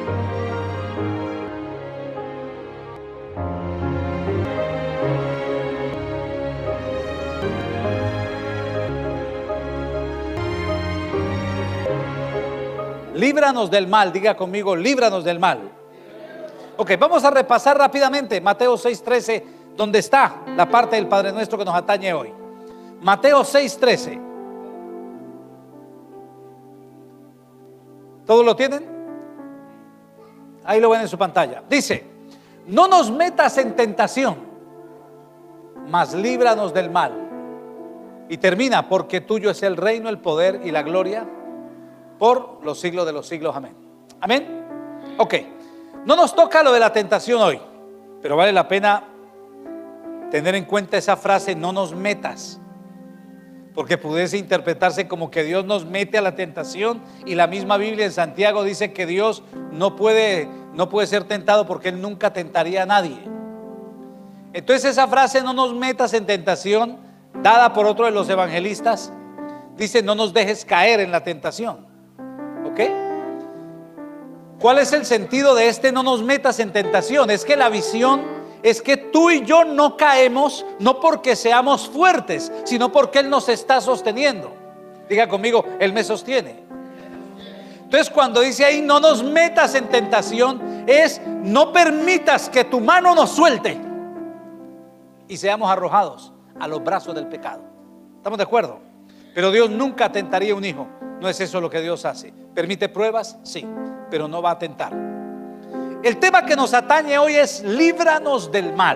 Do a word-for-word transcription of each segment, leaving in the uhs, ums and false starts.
Líbranos del mal, diga conmigo, líbranos del mal. Ok, vamos a repasar rápidamente Mateo seis trece, donde está la parte del Padre Nuestro que nos atañe hoy. Mateo seis trece. ¿Todos lo tienen? Ahí lo ven en su pantalla. Dice: no nos metas en tentación, mas líbranos del mal. Y termina: porque tuyo es el reino, el poder y la gloria por los siglos de los siglos. Amén. Amén. Ok, no nos toca lo de la tentación hoy, pero vale la pena tener en cuenta esa frase: no nos metas, porque pudiese interpretarse como que Dios nos mete a la tentación, y la misma Biblia en Santiago dice que Dios no puede, no puede ser tentado porque Él nunca tentaría a nadie. Entonces esa frase, no nos metas en tentación, dada por otro de los evangelistas, dice: no nos dejes caer en la tentación. ¿Ok? ¿Cuál es el sentido de este no nos metas en tentación? Es que la visión es que tú y yo no caemos, no porque seamos fuertes, sino porque Él nos está sosteniendo. Diga conmigo: Él me sostiene. Entonces cuando dice ahí no nos metas en tentación, es no permitas que tu mano nos suelte y seamos arrojados a los brazos del pecado. ¿Estamos de acuerdo? Pero Dios nunca tentaría a un hijo. No es eso lo que Dios hace. ¿Permite pruebas? Sí, pero no va a tentar. El tema que nos atañe hoy es: líbranos del mal.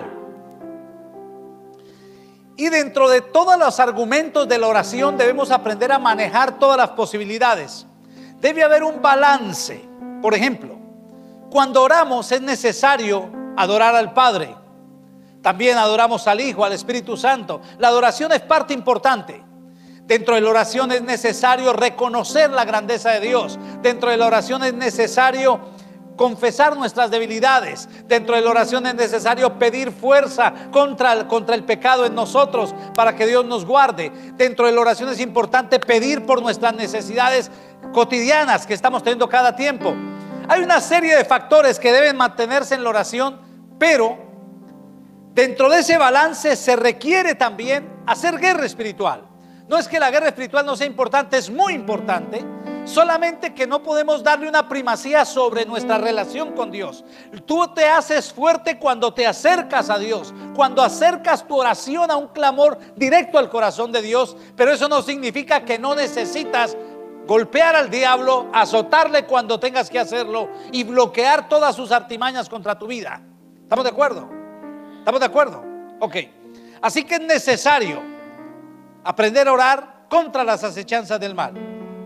Y dentro de todos los argumentos de la oración debemos aprender a manejar todas las posibilidades. Debe haber un balance. Por ejemplo, cuando oramos es necesario adorar al Padre. También adoramos al Hijo, al Espíritu Santo. La adoración es parte importante. Dentro de la oración es necesario reconocer la grandeza de Dios. Dentro de la oración es necesario confesar nuestras debilidades. Dentro de la oración es necesario pedir fuerza contra el, contra el pecado en nosotros, para que Dios nos guarde. Dentro de la oración es importante pedir por nuestras necesidades cotidianas que estamos teniendo cada tiempo. Hay una serie de factores que deben mantenerse en la oración, pero dentro de ese balance se requiere también hacer guerra espiritual. No es que la guerra espiritual no sea importante, es muy importante, solamente que no podemos darle una primacía sobre nuestra relación con Dios. Tú te haces fuerte cuando te acercas a Dios, cuando acercas tu oración a un clamor directo al corazón de Dios, pero eso no significa que no necesitas golpear al diablo, azotarle cuando tengas que hacerlo y bloquear todas sus artimañas contra tu vida. ¿Estamos de acuerdo? ¿Estamos de acuerdo? Ok. Así que es necesario aprender a orar contra las acechanzas del mal.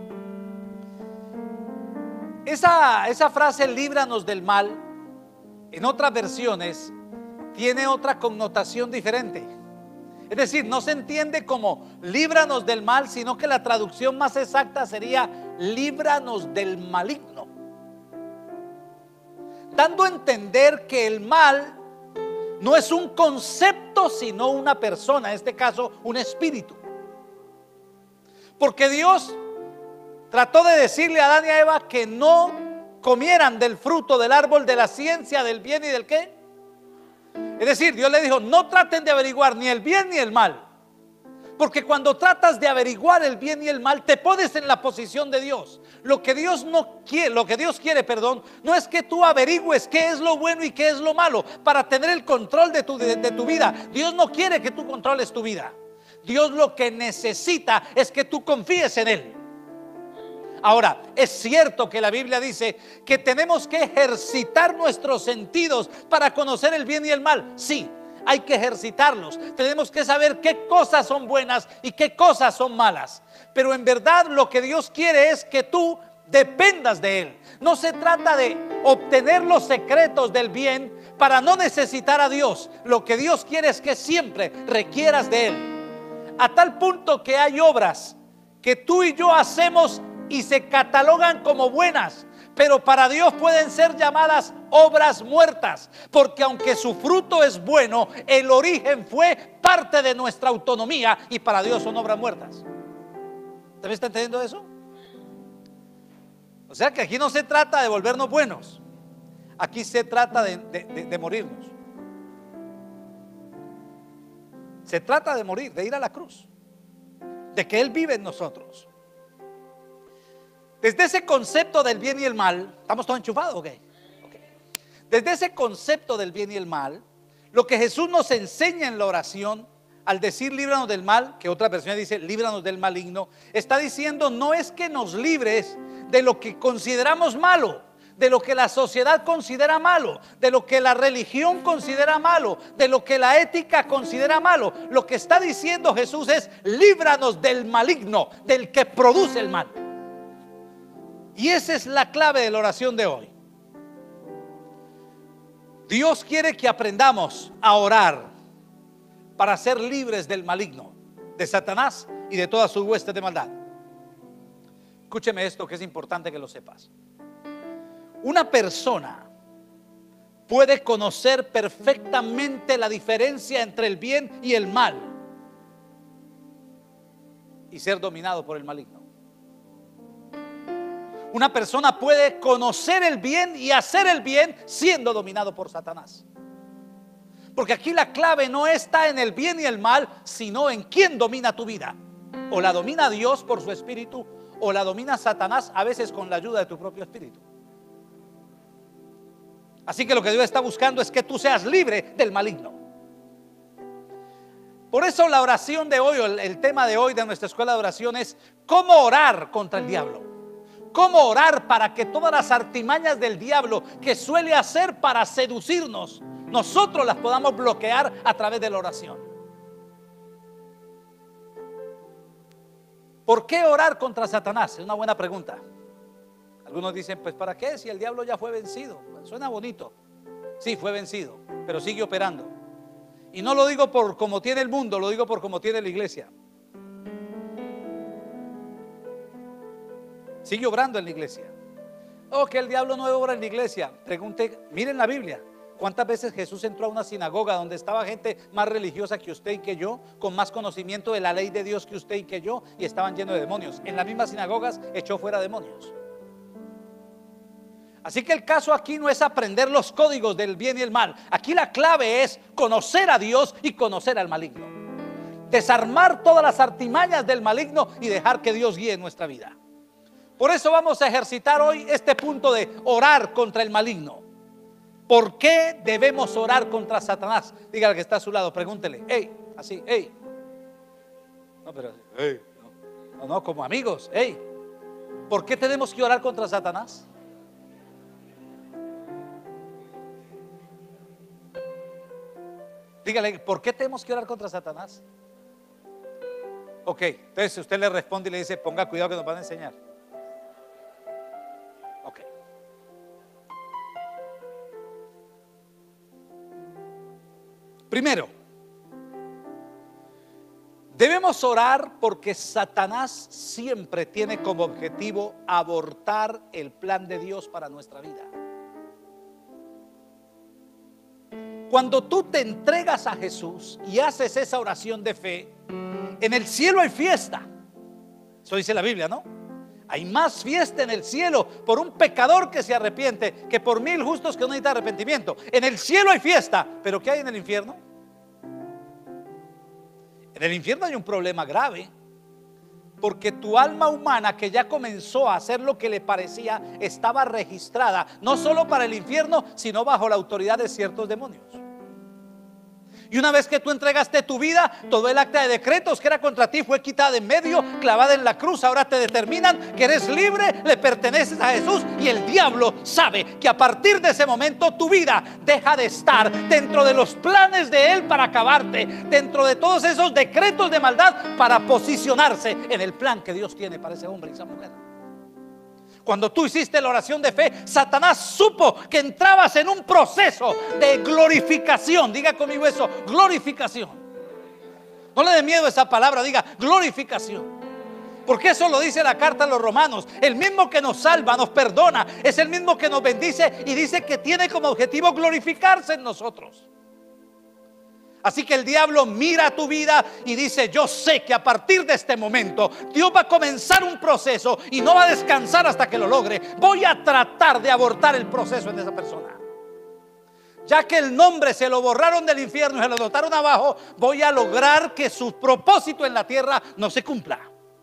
Esa, esa frase, líbranos del mal, en otras versiones tiene otra connotación diferente. Es decir, no se entiende como líbranos del mal, sino que la traducción más exacta sería líbranos del maligno, dando a entender que el mal no es un concepto, sino una persona, en este caso un espíritu. Porque Dios trató de decirle a Adán y a Eva que no comieran del fruto del árbol de la ciencia del bien y del qué. Es decir, Dios le dijo: no traten de averiguar ni el bien ni el mal. Porque cuando tratas de averiguar el bien y el mal, te pones en la posición de Dios. Lo que Dios no quiere, lo que Dios quiere, perdón, no es que tú averigües qué es lo bueno y qué es lo malo para tener el control de tu, de, de tu vida. Dios no quiere que tú controles tu vida. Dios lo que necesita es que tú confíes en Él. Ahora, es cierto que la Biblia dice que tenemos que ejercitar nuestros sentidos para conocer el bien y el mal. Sí, hay que ejercitarlos. Tenemos que saber qué cosas son buenas y qué cosas son malas. Pero en verdad lo que Dios quiere es que tú dependas de Él. No se trata de obtener los secretos del bien para no necesitar a Dios. Lo que Dios quiere es que siempre requieras de Él. A tal punto que hay obras que tú y yo hacemos y se catalogan como buenas, pero para Dios pueden ser llamadas obras muertas, porque aunque su fruto es bueno, el origen fue parte de nuestra autonomía y para Dios son obras muertas. ¿Usted me está entendiendo eso? O sea que aquí no se trata de volvernos buenos, aquí se trata de, de, de, de morirnos. Se trata de morir, de ir a la cruz, de que Él vive en nosotros. Desde ese concepto del bien y el mal, ¿estamos todos enchufados o qué? Okay. Desde ese concepto del bien y el mal, lo que Jesús nos enseña en la oración, al decir líbranos del mal, que otra versión dice líbranos del maligno, está diciendo no es que nos libres de lo que consideramos malo, de lo que la sociedad considera malo, de lo que la religión considera malo, de lo que la ética considera malo. Lo que está diciendo Jesús es líbranos del maligno, del que produce el mal. Y esa es la clave de la oración de hoy. Dios quiere que aprendamos a orar para ser libres del maligno, de Satanás y de todas sus huestes de maldad. Escúcheme esto, que es importante que lo sepas. Una persona puede conocer perfectamente la diferencia entre el bien y el mal y ser dominado por el maligno. Una persona puede conocer el bien y hacer el bien siendo dominado por Satanás. Porque aquí la clave no está en el bien y el mal, sino en quién domina tu vida. O la domina Dios por su espíritu, o la domina Satanás, a veces con la ayuda de tu propio espíritu. Así que lo que Dios está buscando es que tú seas libre del maligno. Por eso la oración de hoy, o el, el tema de hoy de nuestra escuela de oración es cómo orar contra el diablo. Cómo orar para que todas las artimañas del diablo que suele hacer para seducirnos, nosotros las podamos bloquear a través de la oración. ¿Por qué orar contra Satanás? Es una buena pregunta. Algunos dicen, pues ¿para qué? Si el diablo ya fue vencido. Suena bonito. Sí, fue vencido, pero sigue operando. Y no lo digo por como tiene el mundo, lo digo por como tiene la iglesia. Sigue obrando en la iglesia. Oh, que el diablo no obra en la iglesia. Pregunte, miren la Biblia. ¿Cuántas veces Jesús entró a una sinagoga donde estaba gente más religiosa que usted y que yo, con más conocimiento de la ley de Dios que usted y que yo, y estaban llenos de demonios? En las mismas sinagogas echó fuera demonios. Así que el caso aquí no es aprender los códigos del bien y el mal. Aquí la clave es conocer a Dios y conocer al maligno. Desarmar todas las artimañas del maligno y dejar que Dios guíe nuestra vida. Por eso vamos a ejercitar hoy este punto de orar contra el maligno. ¿Por qué debemos orar contra Satanás? Dígale que está a su lado, pregúntele. Hey, así, hey. No, pero, hey, no, no, como amigos, hey. ¿Por qué tenemos que orar contra Satanás? Dígale, ¿por qué tenemos que orar contra Satanás? Ok, entonces usted le responde y le dice, ponga cuidado que nos van a enseñar. Ok. Primero, debemos orar porque Satanás siempre tiene como objetivo abortar el plan de Dios para nuestra vida. Cuando tú te entregas a Jesús y haces esa oración de fe, en el cielo hay fiesta. Eso dice la Biblia, ¿no? Hay más fiesta en el cielo por un pecador que se arrepiente que por mil justos que no necesitan arrepentimiento. En el cielo hay fiesta, pero ¿qué hay en el infierno? En el infierno hay un problema grave, porque tu alma humana que ya comenzó a hacer lo que le parecía estaba registrada no solo para el infierno, sino bajo la autoridad de ciertos demonios. Y una vez que tú entregaste tu vida, todo el acta de decretos que era contra ti fue quitada de en medio, clavada en la cruz. Ahora te determinan que eres libre, le perteneces a Jesús, y el diablo sabe que a partir de ese momento tu vida deja de estar dentro de los planes de él para acabarte, dentro de todos esos decretos de maldad para posicionarse en el plan que Dios tiene para ese hombre y esa mujer. Cuando tú hiciste la oración de fe, Satanás supo que entrabas en un proceso de glorificación. Diga conmigo eso, glorificación. No le dé miedo a esa palabra, diga glorificación. Porque eso lo dice la carta a los romanos. El mismo que nos salva, nos perdona, es el mismo que nos bendice y dice que tiene como objetivo glorificarse en nosotros. Así que el diablo mira tu vida y dice, yo sé que a partir de este momento Dios va a comenzar un proceso y no va a descansar hasta que lo logre. Voy a tratar de abortar el proceso en esa persona. ya que el nombre se lo borraron del infierno y se lo anotaron abajo, voy a lograr que su propósito en la tierra no se cumpla.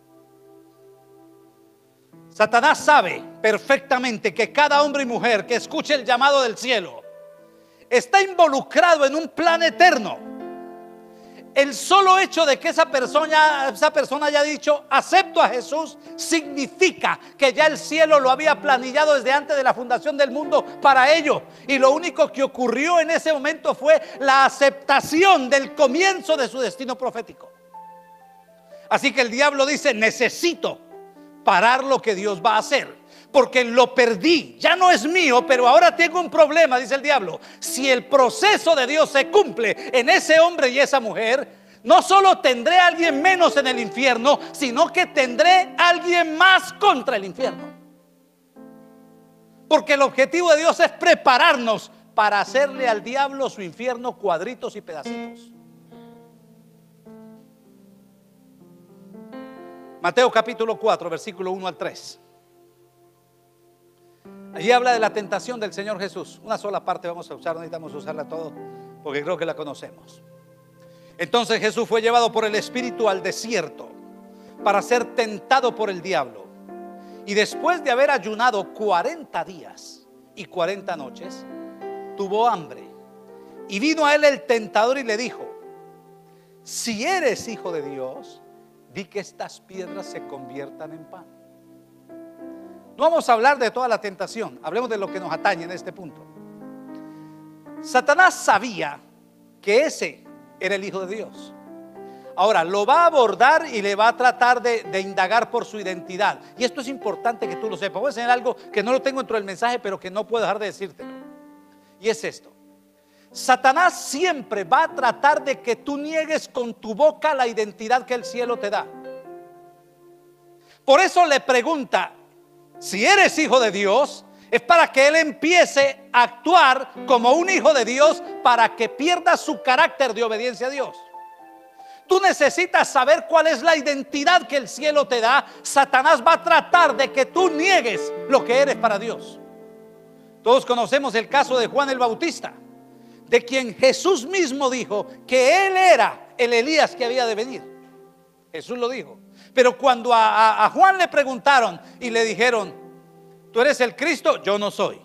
Satanás sabe perfectamente que cada hombre y mujer que escuche el llamado del cielo está involucrado en un plan eterno. El solo hecho de que esa persona, esa persona haya dicho acepto a Jesús significa que ya el cielo lo había planillado desde antes de la fundación del mundo para ello. Y lo único que ocurrió en ese momento fue la aceptación del comienzo de su destino profético. Así que el diablo dice: necesito parar lo que Dios va a hacer, porque lo perdí, ya no es mío, pero ahora tengo un problema, dice el diablo. Si el proceso de Dios se cumple en ese hombre y esa mujer, no solo tendré a alguien menos en el infierno, sino que tendré a alguien más contra el infierno. Porque el objetivo de Dios es prepararnos para hacerle al diablo su infierno cuadritos y pedacitos. Mateo capítulo cuatro, versículo uno al tres. Allí habla de la tentación del Señor Jesús. Una sola parte vamos a usar, no necesitamos usarla todo, porque creo que la conocemos. Entonces Jesús fue llevado por el Espíritu al desierto para ser tentado por el diablo. Y después de haber ayunado cuarenta días y cuarenta noches, tuvo hambre. Y vino a él el tentador y le dijo: si eres hijo de Dios, di que estas piedras se conviertan en pan. No vamos a hablar de toda la tentación, hablemos de lo que nos atañe en este punto. Satanás sabía que ese era el Hijo de Dios. Ahora lo va a abordar y le va a tratar de, de indagar por su identidad. Y esto es importante que tú lo sepas. Voy a enseñar algo que no lo tengo dentro del mensaje, pero que no puedo dejar de decírtelo. Y es esto: Satanás siempre va a tratar de que tú niegues con tu boca la identidad que el cielo te da. Por eso le pregunta: si eres hijo de Dios, es para que él empiece a actuar como un hijo de Dios, para que pierda su carácter de obediencia a Dios. Tú necesitas saber cuál es la identidad que el cielo te da. Satanás va a tratar de que tú niegues lo que eres para Dios. Todos conocemos el caso de Juan el Bautista, de quien Jesús mismo dijo que él era el Elías que había de venir. Jesús lo dijo. Pero cuando a, a, a Juan le preguntaron y le dijeron: ¿tú eres el Cristo? Yo no soy.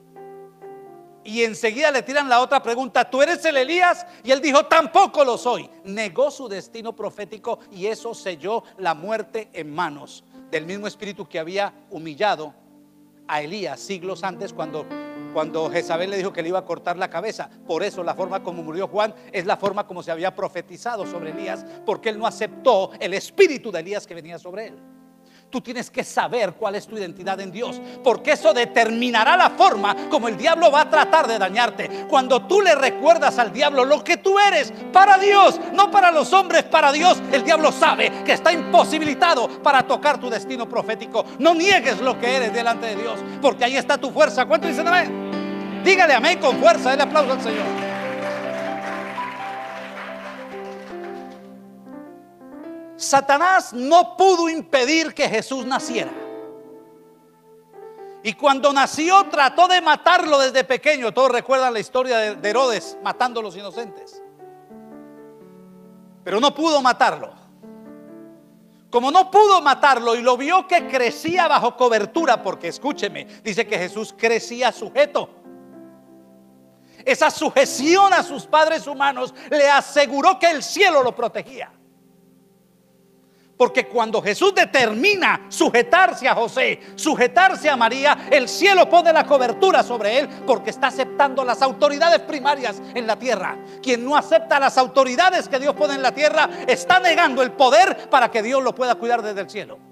Y enseguida le tiran la otra pregunta: ¿tú eres el Elías? Y él dijo: tampoco lo soy. Negó su destino profético, y eso selló la muerte en manos del mismo espíritu que había humillado a Elías siglos antes, cuando Cuando Jezabel le dijo que le iba a cortar la cabeza. Por eso la forma como murió Juan es la forma como se había profetizado sobre Elías, porque él no aceptó el espíritu de Elías que venía sobre él. Tú tienes que saber cuál es tu identidad en Dios, porque eso determinará la forma como el diablo va a tratar de dañarte. Cuando tú le recuerdas al diablo lo que tú eres para Dios, no para los hombres, para Dios, el diablo sabe que está imposibilitado para tocar tu destino profético. No niegues lo que eres delante de Dios, porque ahí está tu fuerza. ¿Cuánto dicen amén? Dígale amén con fuerza, denle aplauso al Señor. Satanás no pudo impedir que Jesús naciera. Y cuando nació trató de matarlo desde pequeño. Todos recuerdan la historia de Herodes matando a los inocentes. Pero no pudo matarlo. Como no pudo matarlo y lo vio que crecía bajo cobertura, porque escúcheme, dice que Jesús crecía sujeto. Esa sujeción a sus padres humanos le aseguró que el cielo lo protegía. Porque cuando Jesús determina sujetarse a José, sujetarse a María, el cielo pone la cobertura sobre él, porque está aceptando las autoridades primarias en la tierra. Quien no acepta las autoridades que Dios pone en la tierra está negando el poder para que Dios lo pueda cuidar desde el cielo.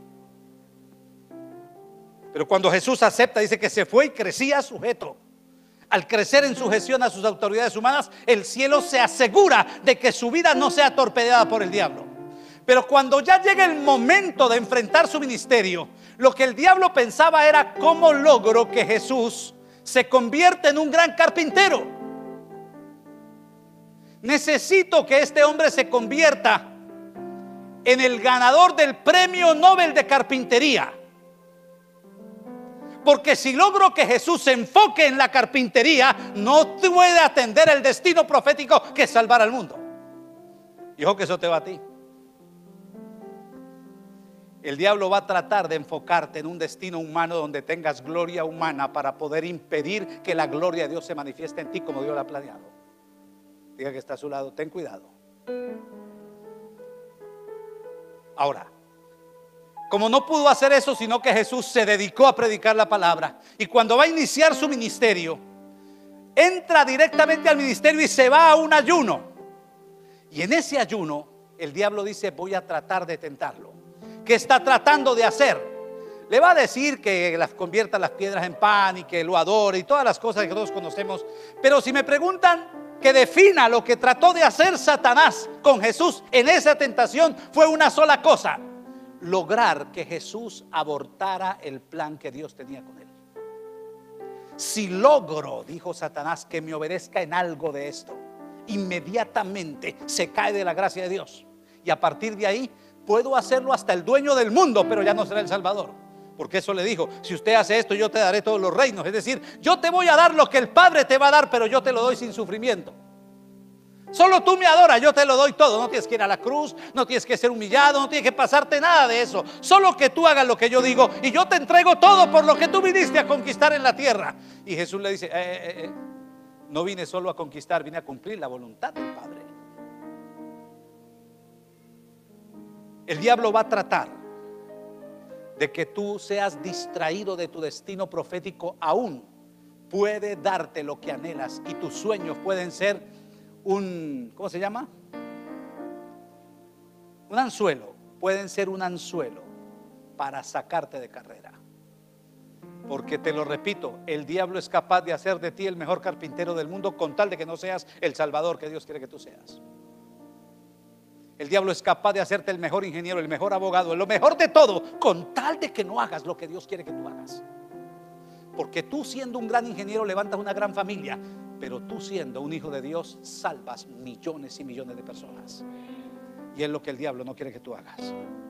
Pero cuando Jesús acepta, dice que se fue y crecía sujeto. Al crecer en sujeción a sus autoridades humanas, el cielo se asegura de que su vida no sea torpedeada por el diablo. Pero cuando ya llega el momento de enfrentar su ministerio, lo que el diablo pensaba era: ¿cómo logro que Jesús se convierta en un gran carpintero? Necesito que este hombre se convierta en el ganador del premio Nobel de carpintería. Porque si logro que Jesús se enfoque en la carpintería, no puede atender el destino profético que es salvar al mundo. Y ojo que eso te va a ti. El diablo va a tratar de enfocarte en un destino humano donde tengas gloria humana para poder impedir que la gloria de Dios se manifieste en ti como Dios la ha planeado. Diga que está a su lado, ten cuidado. Ahora, como no pudo hacer eso, sino que Jesús se dedicó a predicar la palabra, y cuando va a iniciar su ministerio, entra directamente al ministerio y se va a un ayuno. Y en ese ayuno el diablo dice: voy a tratar de tentarlo. ¿Qué está tratando de hacer? Le va a decir que las convierta las piedras en pan y que lo adore y todas las cosas que todos conocemos. Pero si me preguntan que defina lo que trató de hacer Satanás con Jesús en esa tentación, fue una sola cosa: lograr que Jesús abortara el plan que Dios tenía con él. Si logro, dijo Satanás, que me obedezca en algo de esto, inmediatamente se cae de la gracia de Dios, y a partir de ahí puedo hacerlo hasta el dueño del mundo, pero ya no será el Salvador. Porque eso le dijo: si usted hace esto, yo te daré todos los reinos. Es decir, yo te voy a dar lo que el Padre te va a dar, pero yo te lo doy sin sufrimiento. Solo tú me adoras, yo te lo doy todo. No tienes que ir a la cruz, no tienes que ser humillado, no tienes que pasarte nada de eso. Solo que tú hagas lo que yo digo, y yo te entrego todo por lo que tú viniste a conquistar en la tierra. Y Jesús le dice: eh, eh, eh, no vine solo a conquistar, vine a cumplir la voluntad del Padre. El diablo va a tratar de que tú seas distraído de tu destino profético. Aún puede darte lo que anhelas, y tus sueños pueden ser un, ¿cómo se llama? Un anzuelo. Pueden ser un anzuelo para sacarte de carrera. Porque te lo repito, el diablo es capaz de hacer de ti el mejor carpintero del mundo, con tal de que no seas el Salvador que Dios quiere que tú seas. El diablo es capaz de hacerte el mejor ingeniero, el mejor abogado, lo mejor de todo, con tal de que no hagas lo que Dios quiere que tú hagas. Porque tú, siendo un gran ingeniero, levantas una gran familia, pero tú, siendo un hijo de Dios, salvas millones y millones de personas. Y es lo que el diablo no quiere que tú hagas.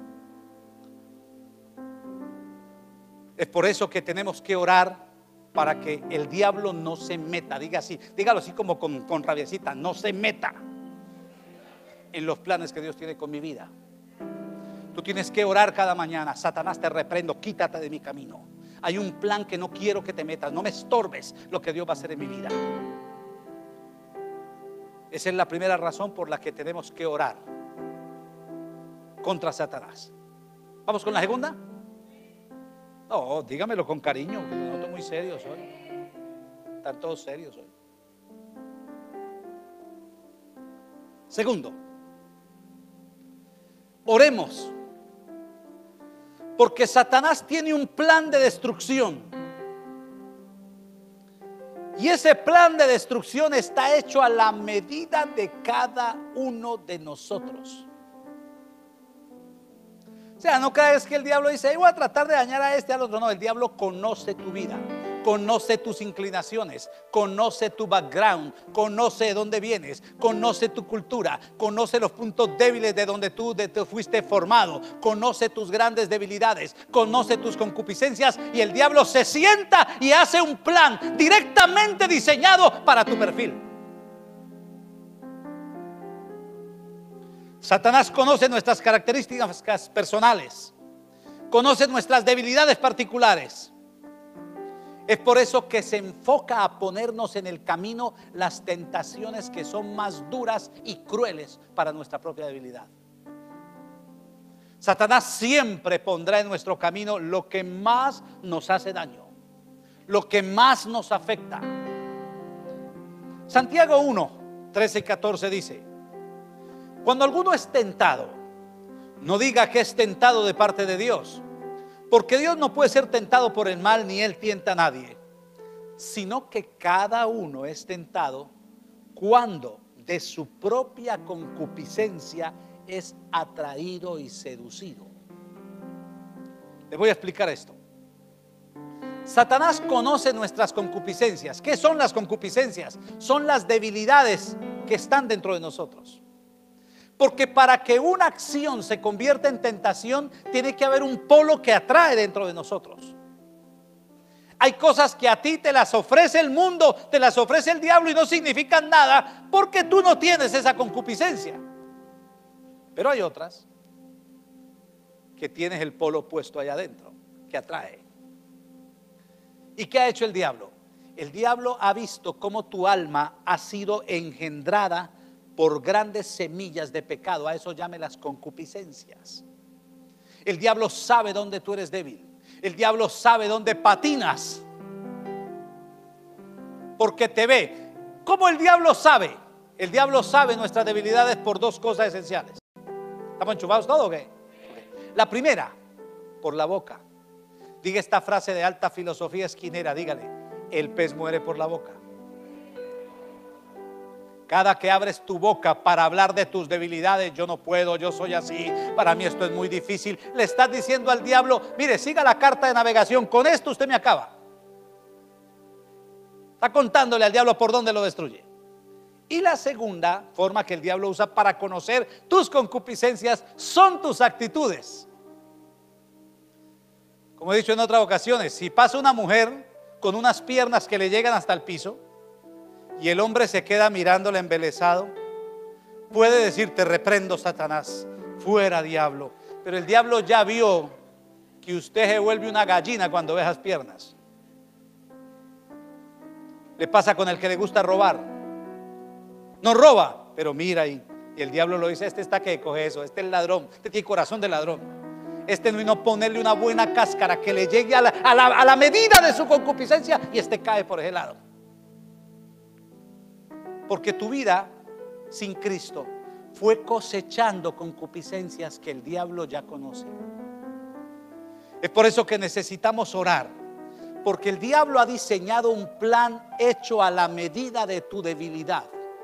Es por eso que tenemos que orar para que el diablo no se meta. Diga así, dígalo así como con, con rabiecita: no se meta en los planes que Dios tiene con mi vida. Tú tienes que orar cada mañana: Satanás, te reprendo, quítate de mi camino. Hay un plan que no quiero que te metas, no me estorbes lo que Dios va a hacer en mi vida. Esa es la primera razón por la que tenemos que orar contra Satanás. ¿Vamos con la segunda? No, dígamelo con cariño, que me noto muy serios hoy. Están todos serios hoy. Segundo, oremos, porque Satanás tiene un plan de destrucción, y ese plan de destrucción está hecho a la medida de cada uno de nosotros. O sea, no creas que el diablo dice: voy a tratar de dañar a este, al otro. No, el diablo conoce tu vida, conoce tus inclinaciones, conoce tu background, conoce de dónde vienes, conoce tu cultura, conoce los puntos débiles de donde tú de, te fuiste formado, conoce tus grandes debilidades, conoce tus concupiscencias, y el diablo se sienta y hace un plan directamente diseñado para tu perfil. Satanás conoce nuestras características personales, conoce nuestras debilidades particulares. Es por eso que se enfoca a ponernos en el camino las tentaciones que son más duras y crueles para nuestra propia debilidad. Satanás siempre pondrá en nuestro camino lo que más nos hace daño, lo que más nos afecta. Santiago uno, trece y catorce dice: cuando alguno es tentado, no diga que es tentado de parte de Dios, porque Dios no puede ser tentado por el mal, ni Él tienta a nadie, sino que cada uno es tentado cuando de su propia concupiscencia es atraído y seducido. Les voy a explicar esto. Satanás conoce nuestras concupiscencias. ¿Qué son las concupiscencias? Son las debilidades que están dentro de nosotros. Porque para que una acción se convierta en tentación, tiene que haber un polo que atrae dentro de nosotros. Hay cosas que a ti te las ofrece el mundo, te las ofrece el diablo y no significan nada porque tú no tienes esa concupiscencia. Pero hay otras que tienes el polo opuesto allá adentro, que atrae. ¿Y qué ha hecho el diablo? El diablo ha visto cómo tu alma ha sido engendrada por grandes semillas de pecado. A eso llame las concupiscencias. El diablo sabe dónde tú eres débil. El diablo sabe dónde patinas, porque te ve. ¿Cómo el diablo sabe? El diablo sabe nuestras debilidades por dos cosas esenciales. ¿Estamos enchufados todos o qué? La primera, por la boca. Diga esta frase de alta filosofía esquinera, dígale: el pez muere por la boca. Cada que abres tu boca para hablar de tus debilidades, yo no puedo, yo soy así, para mí esto es muy difícil, le estás diciendo al diablo: mire, siga la carta de navegación, con esto usted me acaba. Está contándole al diablo por dónde lo destruye. Y la segunda forma que el diablo usa para conocer tus concupiscencias son tus actitudes. Como he dicho en otras ocasiones, si pasa una mujer con unas piernas que le llegan hasta el piso y el hombre se queda mirándola embelesado, puede decir: te reprendo, Satanás, fuera, diablo. Pero el diablo ya vio que usted se vuelve una gallina cuando ve esas piernas. Le pasa con el que le gusta robar. No roba, pero mira ahí. Y el diablo lo dice: este está que coge eso, este es el ladrón, este tiene corazón de ladrón. Este no vino a ponerle una buena cáscara que le llegue a la, a la, a la medida de su concupiscencia, y este cae por ese lado. Porque tu vida sin Cristo fue cosechando concupiscencias que el diablo ya conoce. Es por eso que necesitamos orar, porque el diablo ha diseñado un plan hecho a la medida de tu debilidad.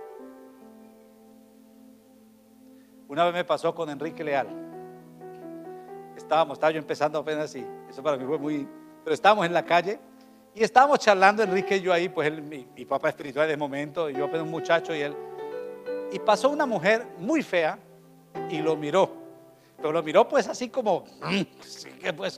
Una vez me pasó con Enrique Leal. Estábamos, estaba yo empezando apenas así. Eso para mí fue muy... Pero estábamos en la calle y estábamos charlando, Enrique y yo ahí, pues él, mi, mi papá espiritual de momento, y yo apenas un muchacho y él. Y pasó una mujer muy fea y lo miró. Pero lo miró pues así como... pues,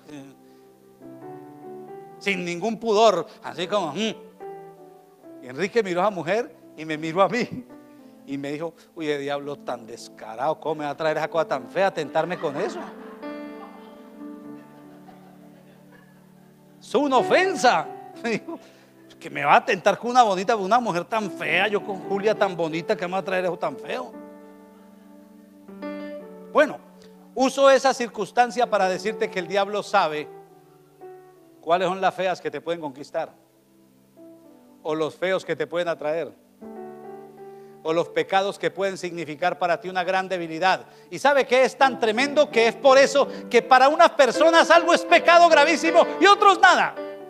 sin ningún pudor, así como... Y Enrique miró a la mujer y me miró a mí. Y me dijo: oye, diablo tan descarado, ¿cómo me va a traer esa cosa tan fea a tentarme con eso? Es una ofensa. Que me va a tentar con una bonita, con una mujer tan fea, yo con Julia tan bonita, que me va a traer eso tan feo. Bueno, uso esa circunstancia para decirte que el diablo sabe cuáles son las feas que te pueden conquistar, o los feos que te pueden atraer, o los pecados que pueden significar para ti una gran debilidad. Y sabe que es tan tremendo que es por eso que para unas personas algo es pecado gravísimo y otros nada.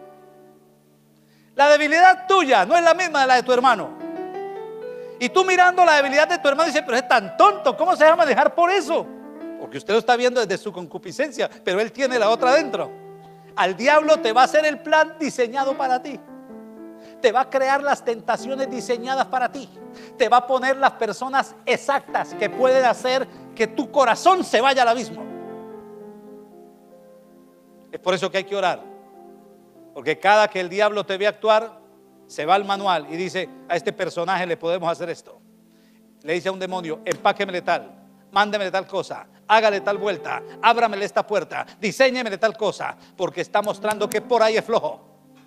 La debilidad tuya no es la misma de la de tu hermano. Y tú mirando la debilidad de tu hermano dices: pero es tan tonto, ¿cómo se va a manejar por eso? Porque usted lo está viendo desde su concupiscencia, pero él tiene la otra dentro. Al diablo te va a hacer el plan diseñado para ti. Te va a crear las tentaciones diseñadas para ti. Te va a poner las personas exactas que pueden hacer que tu corazón se vaya al abismo. Es por eso que hay que orar. Porque cada que el diablo te ve actuar, se va al manual y dice: a este personaje le podemos hacer esto. Le dice a un demonio: empáquemele tal, mándemele tal cosa, hágale tal vuelta, ábramele esta puerta, diséñemele tal cosa, porque está mostrando que por ahí es flojo.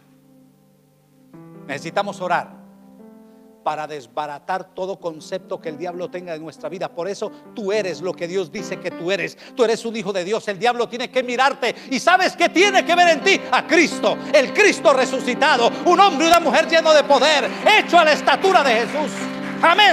Necesitamos orar para desbaratar todo concepto que el diablo tenga de nuestra vida. Por eso tú eres lo que Dios dice que tú eres. Tú eres un hijo de Dios. El diablo tiene que mirarte y ¿sabes qué tiene que ver en ti? A Cristo, el Cristo resucitado, un hombre y una mujer lleno de poder, hecho a la estatura de Jesús. Amén.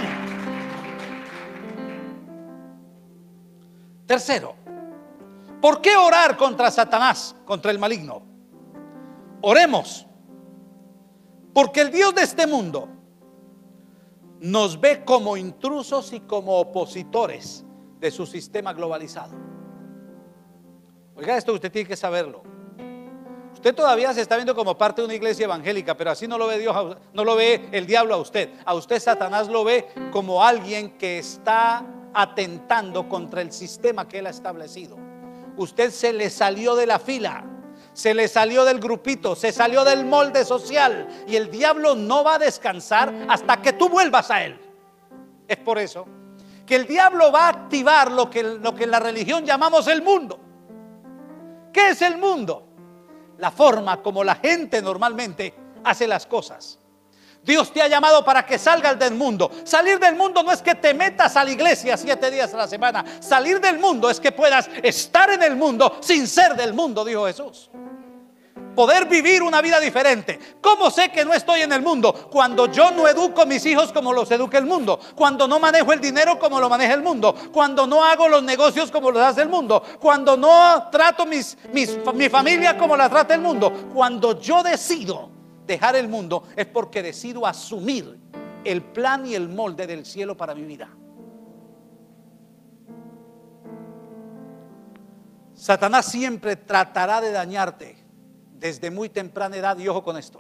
Tercero, ¿por qué orar contra Satanás, contra el maligno? Oremos porque el Dios de este mundo nos ve como intrusos y como opositores de su sistema globalizado. Oiga esto, usted tiene que saberlo. Usted todavía se está viendo como parte de una iglesia evangélica, pero así no lo ve Dios, no lo ve el diablo a usted. A usted Satanás lo ve como alguien que está atentando contra el sistema que él ha establecido. Usted se le salió de la fila. Se le salió del grupito, se salió del molde social, y el diablo no va a descansar hasta que tú vuelvas a él. Es por eso que el diablo va a activar lo que, lo que en la religión llamamos el mundo. ¿Qué es el mundo? La forma como la gente normalmente hace las cosas. Dios te ha llamado para que salgas del mundo. Salir del mundo no es que te metas a la iglesia siete días a la semana. Salir del mundo es que puedas estar en el mundo sin ser del mundo, dijo Jesús. Poder vivir una vida diferente. ¿Cómo sé que no estoy en el mundo? Cuando yo no educo a mis hijos como los educa el mundo. Cuando no manejo el dinero como lo maneja el mundo. Cuando no hago los negocios como los hace el mundo. Cuando no trato mis, mis, mi familia como la trata el mundo. Cuando yo decido dejar el mundo, es porque decido asumir el plan y el molde del cielo para mi vida. Satanás siempre tratará de dañarte desde muy temprana edad, y ojo con esto.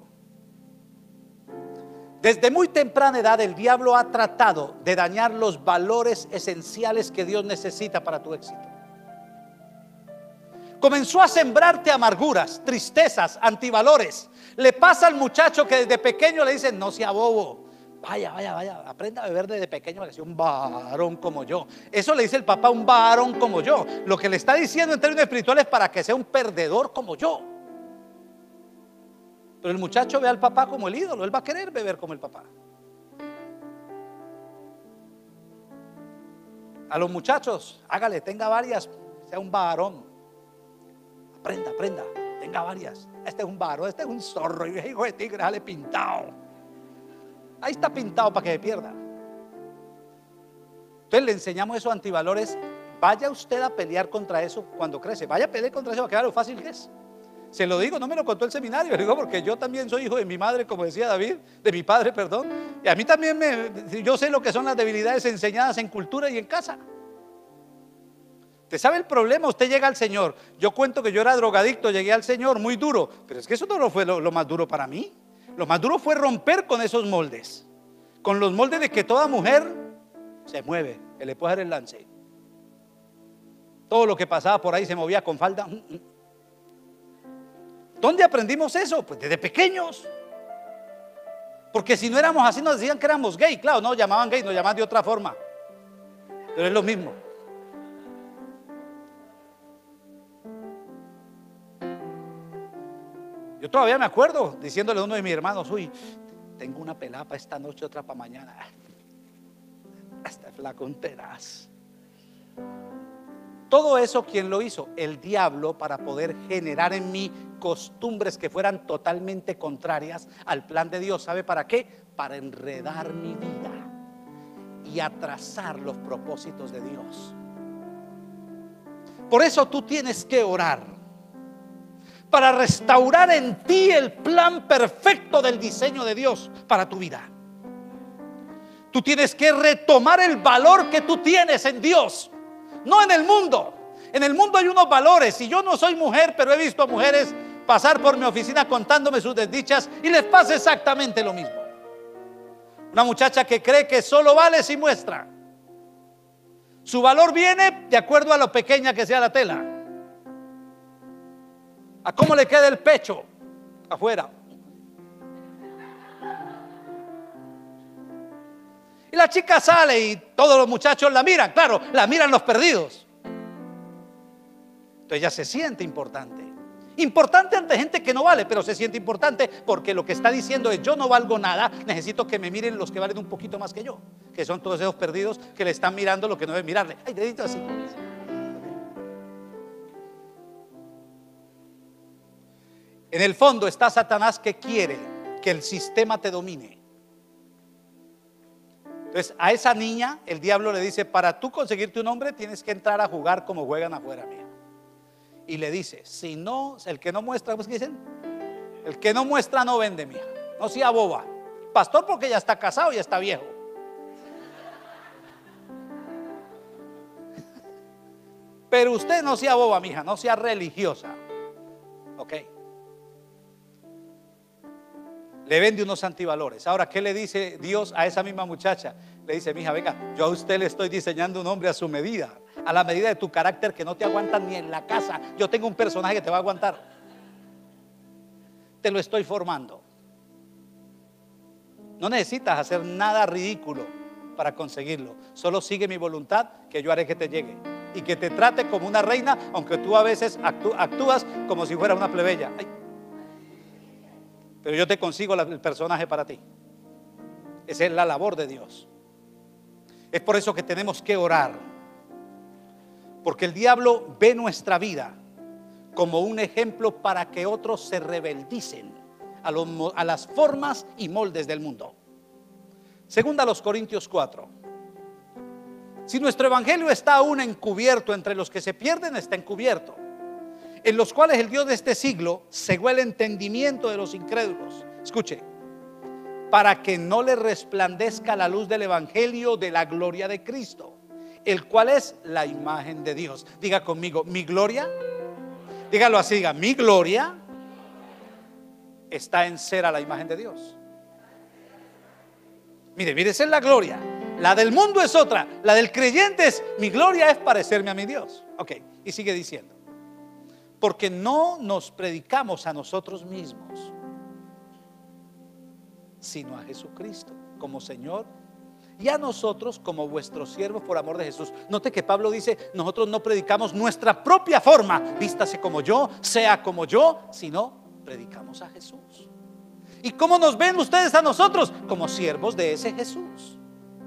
Desde muy temprana edad el diablo ha tratado de dañar los valores esenciales que Dios necesita para tu éxito. Comenzó a sembrarte amarguras, tristezas, antivalores. Le pasa al muchacho que desde pequeño le dicen: no sea bobo, vaya, vaya, vaya, aprenda a beber desde pequeño para que sea un varón como yo. Eso le dice el papá, un varón como yo. Lo que le está diciendo en términos espirituales, para que sea un perdedor como yo. Pero el muchacho ve al papá como el ídolo, él va a querer beber como el papá. A los muchachos, hágale, tenga varias, sea un varón. Aprenda, aprenda, tenga varias. Este es un varón, este es un zorro, y hijo de tigre, sale pintado. Ahí está pintado para que se pierda. Entonces le enseñamos esos antivalores. Vaya usted a pelear contra eso cuando crece. Vaya a pelear contra eso para que vea lo fácil que es. Se lo digo, no me lo contó el seminario, lo digo porque yo también soy hijo de mi madre, como decía David, de mi padre, perdón. Y a mí también me, yo sé lo que son las debilidades enseñadas en cultura y en casa. ¿Usted sabe el problema? Usted llega al Señor. Yo cuento que yo era drogadicto, llegué al Señor muy duro, pero es que eso no fue lo, lo más duro para mí. Lo más duro fue romper con esos moldes, con los moldes de que toda mujer se mueve, que le puede dar el lance. Todo lo que pasaba por ahí se movía con falda. ¿Dónde aprendimos eso? Pues desde pequeños. Porque si no éramos así nos decían que éramos gay. Claro, no llamaban gay, nos llamaban de otra forma, pero es lo mismo. Yo todavía me acuerdo diciéndole a uno de mis hermanos: uy, tengo una pelada para esta noche, otra para mañana. Hasta flaco un tenaz. Todo eso, ¿quién lo hizo? El diablo, para poder generar en mí costumbres que fueran totalmente contrarias al plan de Dios. ¿Sabe para qué? Para enredar mi vida y atrasar los propósitos de Dios. Por eso tú tienes que orar para restaurar en ti el plan perfecto del diseño de Dios para tu vida. Tú tienes que retomar el valor que tú tienes en Dios, no en el mundo. En el mundo hay unos valores, y yo no soy mujer, pero he visto a mujeres pasar por mi oficina contándome sus desdichas y les pasa exactamente lo mismo. Una muchacha que cree que solo vale si muestra. Su valor viene de acuerdo a lo pequeña que sea la tela, a cómo le queda el pecho afuera. Y la chica sale y todos los muchachos la miran. Claro, la miran los perdidos. Entonces ella se siente importante. Importante ante gente que no vale, pero se siente importante porque lo que está diciendo es: yo no valgo nada, necesito que me miren los que valen un poquito más que yo, que son todos esos perdidos que le están mirando lo que no deben mirarle. Ay, dedito así. En el fondo está Satanás, que quiere que el sistema te domine. Entonces a esa niña el diablo le dice: para tú conseguirte un hombre tienes que entrar a jugar como juegan afuera, mía. Y le dice: si no, el que no muestra, ¿cómo es que dicen? El que no muestra no vende, mija. No sea boba. Pastor, porque ya está casado, ya está viejo. Pero usted no sea boba, mija, no sea religiosa. Ok. Le vende unos antivalores. Ahora, ¿qué le dice Dios a esa misma muchacha? Le dice: mija, venga, yo a usted le estoy diseñando un hombre a su medida, a la medida de tu carácter, que no te aguantan ni en la casa. Yo tengo un personaje que te va a aguantar. te lo estoy formando. No necesitas hacer nada ridículo para conseguirlo. Solo sigue mi voluntad, que yo haré que te llegue y que te trate como una reina, aunque tú a veces actú, actúas como si fuera una plebeya. Ay. Pero yo te consigo la, el personaje para ti. Esa es la labor de Dios. Es por eso que tenemos que orar, porque el diablo ve nuestra vida como un ejemplo para que otros se rebeldicen a, los, a las formas y moldes del mundo. Segunda a los Corintios cuatro. Si nuestro evangelio está aún encubierto entre los que se pierden, está encubierto, en los cuales el Dios de este siglo cegó el entendimiento de los incrédulos. Escuche, para que no le resplandezca la luz del evangelio de la gloria de Cristo, el cual es la imagen de Dios. Diga conmigo, mi gloria. Dígalo así, diga, mi gloria está en ser a la imagen de Dios. Mire, mire, esa es la gloria. La del mundo es otra. La del creyente es, mi gloria es parecerme a mi Dios. Ok, y sigue diciendo, porque no nos predicamos a nosotros mismos, sino a Jesucristo como Señor, y a nosotros como vuestros siervos por amor de Jesús. Note que Pablo dice, nosotros no predicamos nuestra propia forma, vístase como yo, sea como yo, sino predicamos a Jesús. ¿Y cómo nos ven ustedes a nosotros? Como siervos de ese Jesús.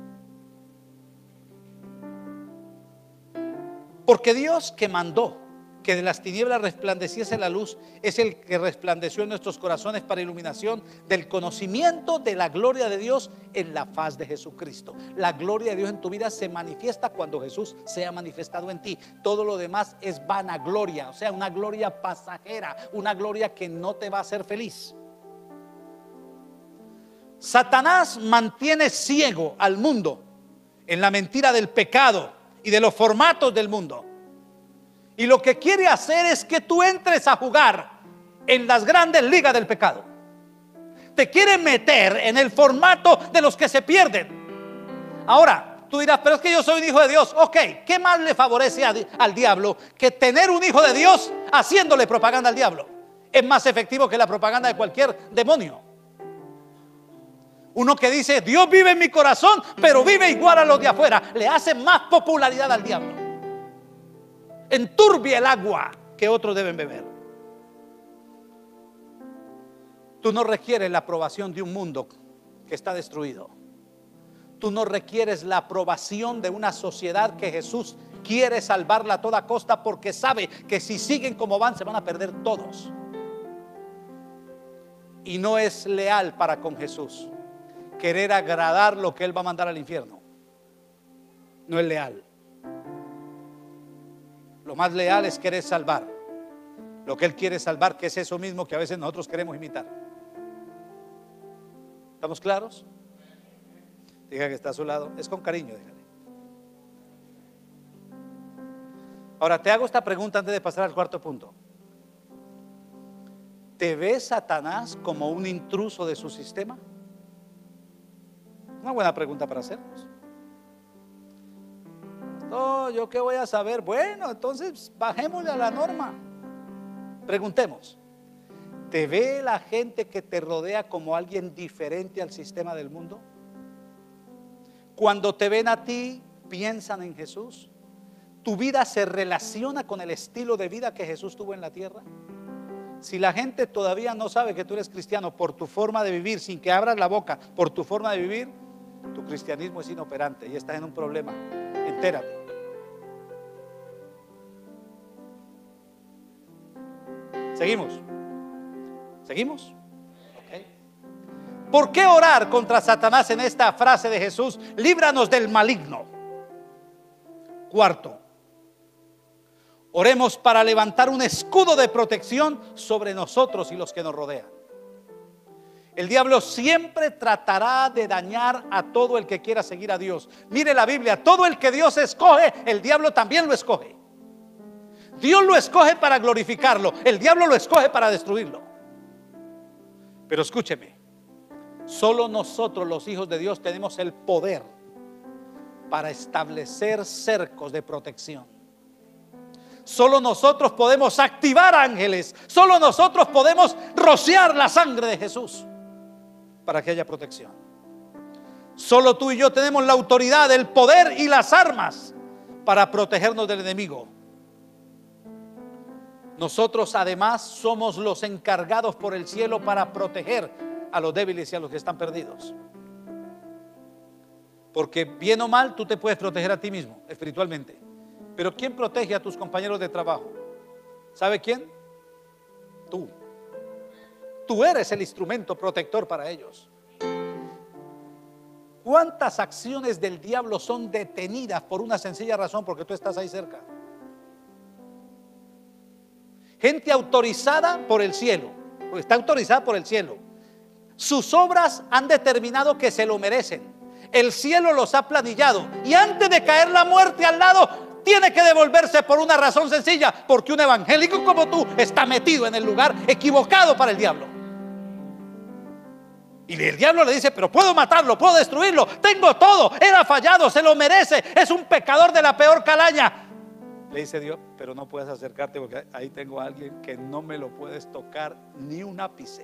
Porque Dios, que mandó que de las tinieblas resplandeciese la luz, es el que resplandeció en nuestros corazones para iluminación del conocimiento de la gloria de Dios en la faz de Jesucristo. La gloria de Dios en tu vida se manifiesta cuando Jesús sea manifestado en ti. Todo lo demás es vanagloria, o sea, una gloria pasajera, una gloria que no te va a hacer feliz. Satanás mantiene ciego al mundo en la mentira del pecado y de los formatos del mundo. Y lo que quiere hacer es que tú entres a jugar en las grandes ligas del pecado. Te quiere meter en el formato de los que se pierden. Ahora, tú dirás, pero es que yo soy un hijo de Dios. Ok, ¿qué más le favorece a, al diablo que tener un hijo de Dios haciéndole propaganda al diablo? Es más efectivo que la propaganda de cualquier demonio. Uno que dice, Dios vive en mi corazón, pero vive igual a los de afuera, le hace más popularidad al diablo. Enturbia el agua que otros deben beber. Tú no requieres la aprobación de un mundo que está destruido. Tú no requieres la aprobación de una sociedad que Jesús quiere salvarla a toda costa, porque sabe que si siguen como van se van a perder todos. Y no es leal para con Jesús querer agradar lo que Él va a mandar al infierno. No es leal. Lo más leal es querer salvar lo que Él quiere salvar, que es eso mismo que a veces nosotros queremos imitar. ¿Estamos claros? Diga que está a su lado. Es con cariño, déjale. Ahora te hago esta pregunta antes de pasar al cuarto punto. ¿Te ve Satanás como un intruso de su sistema? Una buena pregunta para hacernos. No, ¿yo qué voy a saber? Bueno, entonces bajémosle a la norma. Preguntemos, ¿te ve la gente que te rodea como alguien diferente al sistema del mundo? Cuando te ven a ti, ¿piensan en Jesús? ¿Tu vida se relaciona con el estilo de vida que Jesús tuvo en la tierra? Si la gente todavía no sabe que tú eres cristiano por tu forma de vivir, sin que abras la boca, por tu forma de vivir, tu cristianismo es inoperante y estás en un problema. Entérate. Seguimos. ¿Seguimos? Okay. ¿Por qué orar contra Satanás en esta frase de Jesús? Líbranos del maligno. Cuarto, oremos para levantar un escudo de protección sobre nosotros y los que nos rodean. El diablo siempre tratará de dañar a todo el que quiera seguir a Dios. Mire la Biblia, todo el que Dios escoge, el diablo también lo escoge. Dios lo escoge para glorificarlo, el diablo lo escoge para destruirlo. Pero escúcheme, solo nosotros los hijos de Dios tenemos el poder para establecer cercos de protección. Solo nosotros podemos activar ángeles. Solo nosotros podemos rociar la sangre de Jesús para que haya protección. Solo tú y yo tenemos la autoridad, el poder y las armas para protegernos del enemigo. Nosotros además somos los encargados por el cielo para proteger a los débiles y a los que están perdidos. Porque bien o mal tú te puedes proteger a ti mismo espiritualmente. Pero ¿quién protege a tus compañeros de trabajo? ¿Sabe quién? Tú. Tú eres el instrumento protector para ellos. ¿Cuántas acciones del diablo son detenidas por una sencilla razón? Porque tú estás ahí cerca. Gente autorizada por el cielo, porque está autorizada por el cielo. Sus obras han determinado que se lo merecen. El cielo los ha planillado. Y antes de caer la muerte al lado, tiene que devolverse por una razón sencilla: porque un evangélico como tú está metido en el lugar equivocado para el diablo. Y el diablo le dice: pero puedo matarlo, puedo destruirlo, tengo todo, él ha fallado, se lo merece, es un pecador de la peor calaña. Le dice Dios: pero no puedes acercarte porque ahí tengo a alguien que no me lo puedes tocar ni un ápice.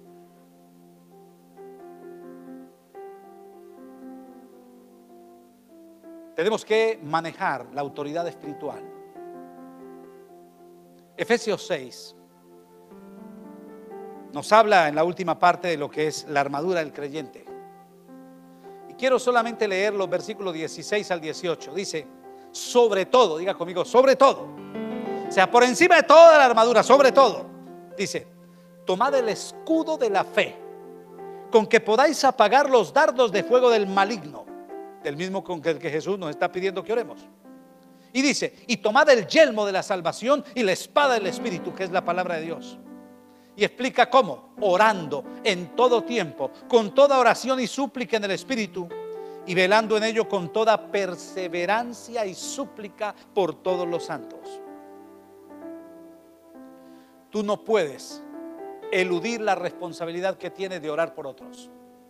Tenemos que manejar la autoridad espiritual. Efesios seis nos habla en la última parte de lo que es la armadura del creyente. Y quiero solamente leer los versículos dieciséis al dieciocho. Dice: sobre todo, diga conmigo, sobre todo. O sea, por encima de toda la armadura, sobre todo. Dice: tomad el escudo de la fe, con que podáis apagar los dardos de fuego del maligno. El mismo con el que Jesús nos está pidiendo que oremos. Y dice: y tomad el yelmo de la salvación y la espada del Espíritu, que es la palabra de Dios. Y explica cómo: orando en todo tiempo, con toda oración y súplica en el Espíritu, y velando en ello con toda perseverancia y súplica por todos los santos. Tú no puedes eludir la responsabilidad que tienes de orar por otros.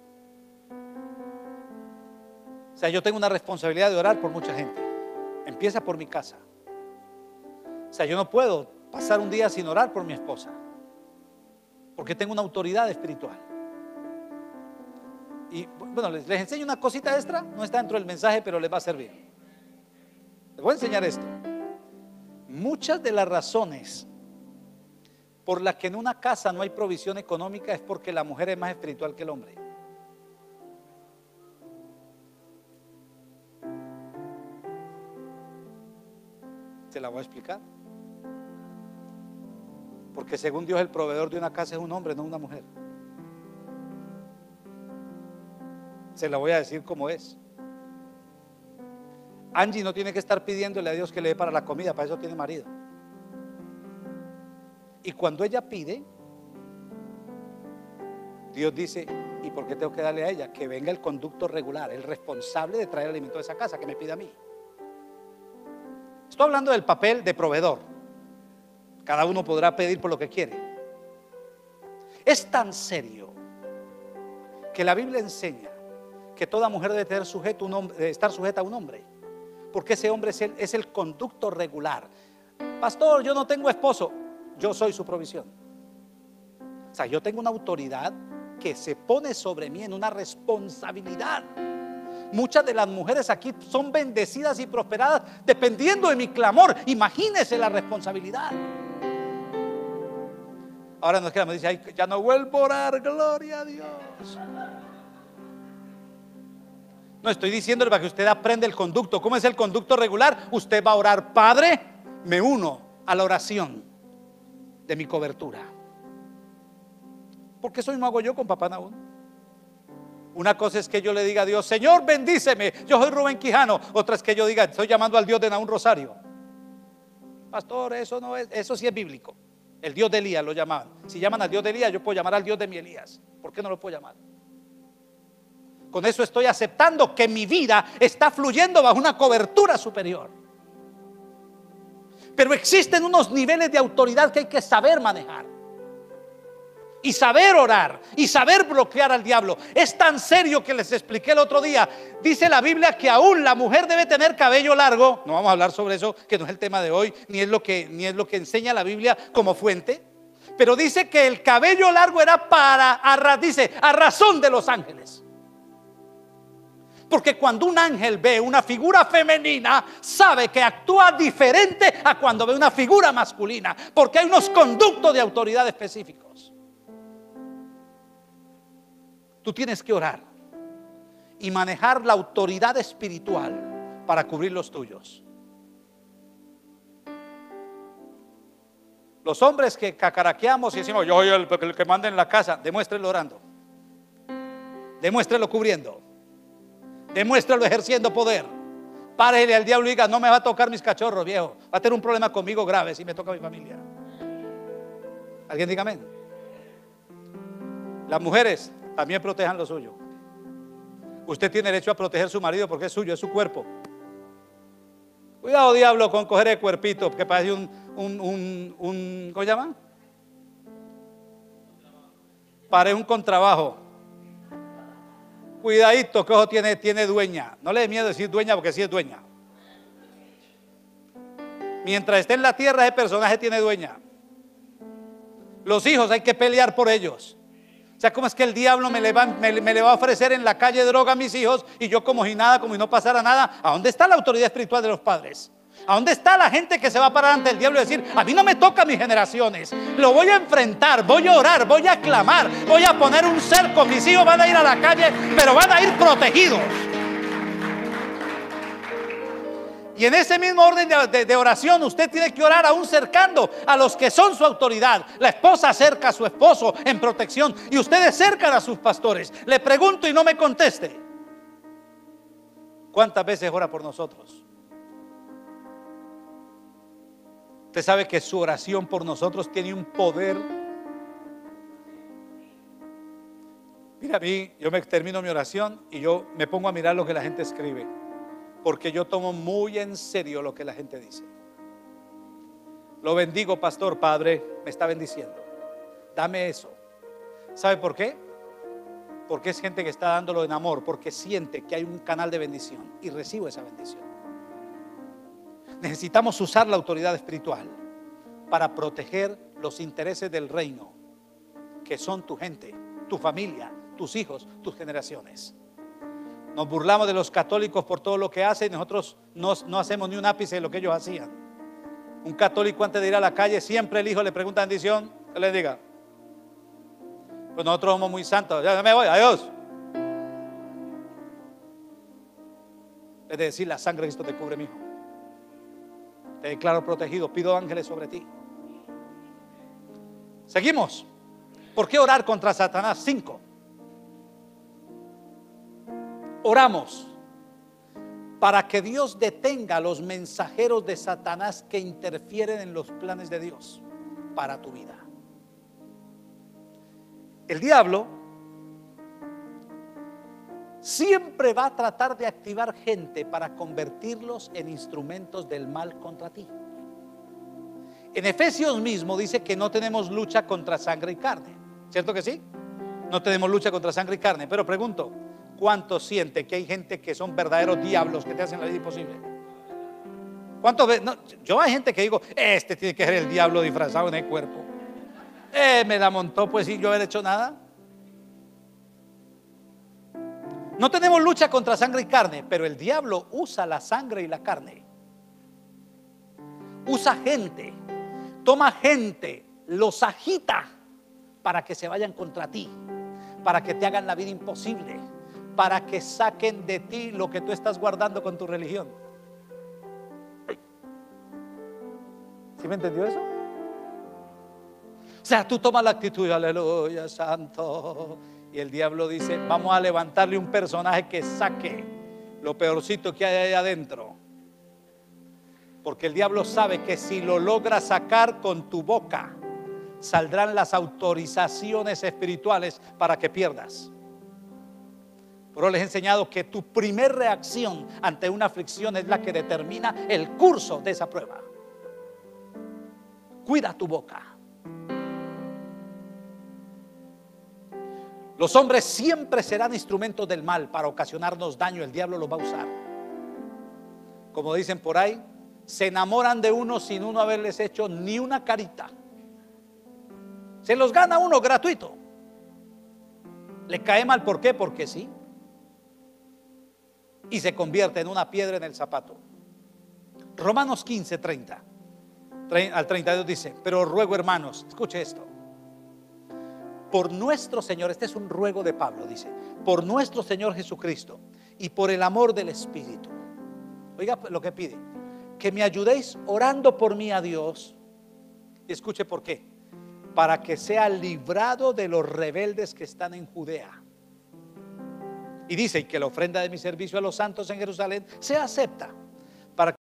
O sea, yo tengo una responsabilidad de orar por mucha gente. Empieza por mi casa. O sea, yo no puedo pasar un día sin orar por mi esposa, porque tengo una autoridad espiritual. Y bueno, les, les enseño una cosita extra. No está dentro del mensaje, pero les va a servir. Les voy a enseñar esto. Muchas de las razones por las que en una casa no hay provisión económica es porque la mujer es más espiritual que el hombre. Se la voy a explicar. Porque según Dios, el proveedor de una casa es un hombre, no una mujer. Se la voy a decir como es. Angie no tiene que estar pidiéndole a Dios que le dé para la comida, para eso tiene marido. Y cuando ella pide, Dios dice: ¿y por qué tengo que darle a ella? Que venga el conducto regular, el responsable de traer el alimento de esa casa, que me pida a mí. Estoy hablando del papel de proveedor. Cada uno podrá pedir por lo que quiere. Es tan serio que la Biblia enseña que toda mujer debe tener sujeto un hombre, debe estar sujeta a un hombre, porque ese hombre es el, es el conducto regular. Pastor, yo no tengo esposo. Yo soy su provisión. O sea, yo tengo una autoridad que se pone sobre mí en una responsabilidad. Muchas de las mujeres aquí son bendecidas y prosperadas dependiendo de mi clamor. Imagínese la responsabilidad. Ahora nos quedamos, dice: ay, ya no vuelvo a orar, gloria a Dios. No, estoy diciéndole para que usted aprenda el conducto. ¿Cómo es el conducto regular? Usted va a orar: Padre, me uno a la oración de mi cobertura. Porque eso mismo hago yo con Papá Nahum. Una cosa es que yo le diga a Dios: Señor, bendíceme, yo soy Rubén Quijano. Otra es que yo diga: estoy llamando al Dios de Nahum Rosario. Pastor, eso no es, eso sí es bíblico. El Dios de Elías lo llamaban. Si llaman al Dios de Elías, yo puedo llamar al Dios de mi Elías. ¿Por qué no lo puedo llamar? Con eso estoy aceptando que mi vida está fluyendo bajo una cobertura superior. Pero existen unos niveles de autoridad que hay que saber manejar. y saber orar y saber bloquear al diablo. Es tan serio que les expliqué el otro día. Dice la Biblia que aún la mujer debe tener cabello largo. No vamos a hablar sobre eso, que no es el tema de hoy, ni es lo que, ni es lo que enseña la Biblia como fuente. Pero dice que el cabello largo era para, a, dice, a razón de los ángeles. Porque cuando un ángel ve una figura femenina, sabe que actúa diferente a cuando ve una figura masculina, porque hay unos conductos de autoridad específicos. Tú tienes que orar y manejar la autoridad espiritual para cubrir los tuyos. Los hombres que cacaraqueamos y decimos: yo soy el, el que manda en la casa, demuéstrenlo orando, demuéstrenlo cubriendo, demuéstralo ejerciendo poder. Párele al diablo y diga: no me va a tocar mis cachorros, viejo. Va a tener un problema conmigo grave si me toca a mi familia. ¿Alguien diga amén? Las mujeres también protejan lo suyo. Usted tiene derecho a proteger a su marido porque es suyo, es su cuerpo. Cuidado, diablo, con coger el cuerpito que parece un, un, un, un ¿cómo se llama? Parece un contrabajo. Cuidadito, que ojo tiene, tiene dueña. No le dé miedo decir dueña, porque sí es dueña. Mientras esté en la tierra, ese personaje tiene dueña. Los hijos hay que pelear por ellos. O sea, ¿cómo es que el diablo me le, va, me, me le va a ofrecer en la calle droga a mis hijos y yo como si nada, como si no pasara nada? ¿A dónde está la autoridad espiritual de los padres? ¿A dónde está la gente que se va a parar ante el diablo y decir: a mí no me toca mis generaciones, lo voy a enfrentar, voy a orar, voy a clamar, voy a poner un cerco, mis hijos van a ir a la calle, pero van a ir protegidos? Y en ese mismo orden de, de, de oración, usted tiene que orar aún cercando a los que son su autoridad. La esposa cerca a su esposo en protección y ustedes cercan a sus pastores. Le pregunto y no me conteste: ¿cuántas veces ora por nosotros? Usted sabe que su oración por nosotros tiene un poder. Mira, a mí, yo me termino mi oración y yo me pongo a mirar lo que la gente escribe, porque yo tomo muy en serio lo que la gente dice. Lo bendigo, pastor, padre, me está bendiciendo. Dame eso. ¿Sabe por qué? Porque es gente que está dándolo en amor, porque siente que hay un canal de bendición y recibo esa bendición. Necesitamos usar la autoridad espiritual para proteger los intereses del reino, que son tu gente, tu familia, tus hijos, tus generaciones. Nos burlamos de los católicos por todo lo que hacen. Nosotros no, no hacemos ni un ápice de lo que ellos hacían. Un católico antes de ir a la calle, siempre el hijo le pregunta bendición, que le diga: pues nosotros somos muy santos, ya me voy, adiós. Es decir, la sangre de Cristo te cubre, mi hijo. Te declaro protegido, pido ángeles sobre ti. Seguimos. ¿Por qué orar contra Satanás? Cinco. Oramos para que Dios detenga a los mensajeros de Satanás que interfieren en los planes de Dios para tu vida. El diablo siempre va a tratar de activar gente para convertirlos en instrumentos del mal contra ti. En Efesios mismo dice que no tenemos lucha contra sangre y carne. ¿Cierto que sí? No tenemos lucha contra sangre y carne. Pero pregunto: ¿cuántos siente que hay gente que son verdaderos diablos que te hacen la vida imposible? ¿Cuántos ves? No, yo hay gente que digo: este tiene que ser el diablo disfrazado en el cuerpo. Eh, me la montó, pues, sin yo haber hecho nada. No tenemos lucha contra sangre y carne, pero el diablo usa la sangre y la carne. Usa gente, toma gente, los agita para que se vayan contra ti, para que te hagan la vida imposible, para que saquen de ti lo que tú estás guardando con tu religión. ¿Sí me entendió eso? O sea, tú tomas la actitud: aleluya, santo. Y el diablo dice: vamos a levantarle un personaje que saque lo peorcito que hay ahí adentro. Porque el diablo sabe que si lo logra sacar con tu boca, saldrán las autorizaciones espirituales para que pierdas. Por eso les he enseñado que tu primer reacción ante una aflicción es la que determina el curso de esa prueba. Cuida tu boca. Los hombres siempre serán instrumentos del mal para ocasionarnos daño. El diablo los va a usar. Como dicen por ahí, se enamoran de uno sin uno haberles hecho ni una carita. Se los gana uno gratuito. Le cae mal, ¿por qué? Porque sí. Y se convierte en una piedra en el zapato. Romanos quince, treinta al treinta y dos dice: pero os ruego, hermanos, escuche esto, por nuestro Señor, este es un ruego de Pablo, dice, por nuestro Señor Jesucristo y por el amor del Espíritu. Oiga lo que pide: que me ayudéis orando por mí a Dios. Y escuche por qué: para que sea librado de los rebeldes que están en Judea. Y dice: y que la ofrenda de mi servicio a los santos en Jerusalén sea acepta, para que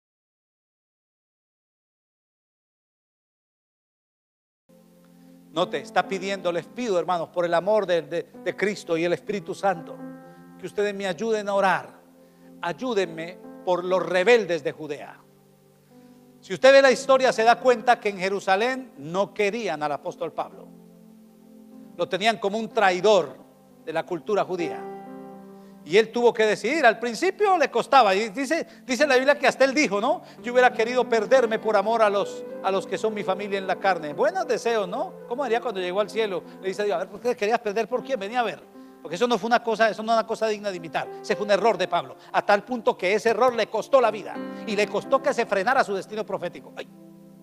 note, está pidiendo, les pido, hermanos, por el amor de, de, de Cristo y el Espíritu Santo, que ustedes me ayuden a orar. Ayúdenme por los rebeldes de Judea. Si usted ve la historia, se da cuenta que en Jerusalén no querían al apóstol Pablo. Lo tenían como un traidor de la cultura judía. Y él tuvo que decidir. Al principio le costaba. Y dice, dice la Biblia que hasta él dijo, ¿no? Yo hubiera querido perderme por amor a los, a los que son mi familia en la carne. Buenos deseos, ¿no? ¿Cómo diría cuando llegó al cielo? Le dice a Dios: a ver, ¿por qué querías perder? ¿Por quién? Venía a ver. Porque eso no fue una cosa, eso no es una cosa digna de imitar. Ese fue un error de Pablo, a tal punto que ese error le costó la vida y le costó que se frenara su destino profético. Ay.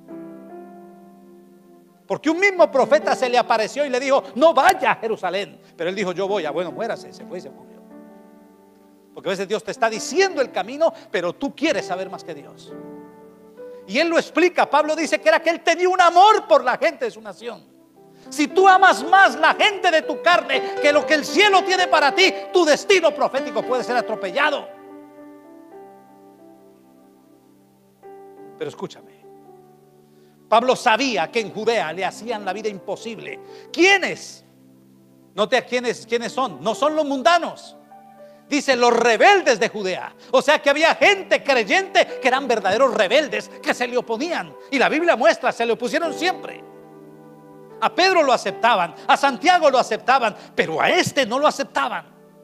Porque un mismo profeta se le apareció y le dijo: no vaya a Jerusalén. Pero él dijo: yo voy. Ah, bueno, muérase. Se fue y se murió. Porque a veces Dios te está diciendo el camino, pero tú quieres saber más que Dios. Y él lo explica. Pablo dice que era que él tenía un amor por la gente de su nación. Si tú amas más la gente de tu carne que lo que el cielo tiene para ti, tu destino profético puede ser atropellado. Pero escúchame, Pablo sabía que en Judea le hacían la vida imposible. ¿Quiénes? Note a quiénes, quiénes son. No son los mundanos. Dice los rebeldes de Judea. O sea que había gente creyente que eran verdaderos rebeldes, que se le oponían. Y la Biblia muestra, se le opusieron siempre. A Pedro lo aceptaban, a Santiago lo aceptaban, pero a este no lo aceptaban.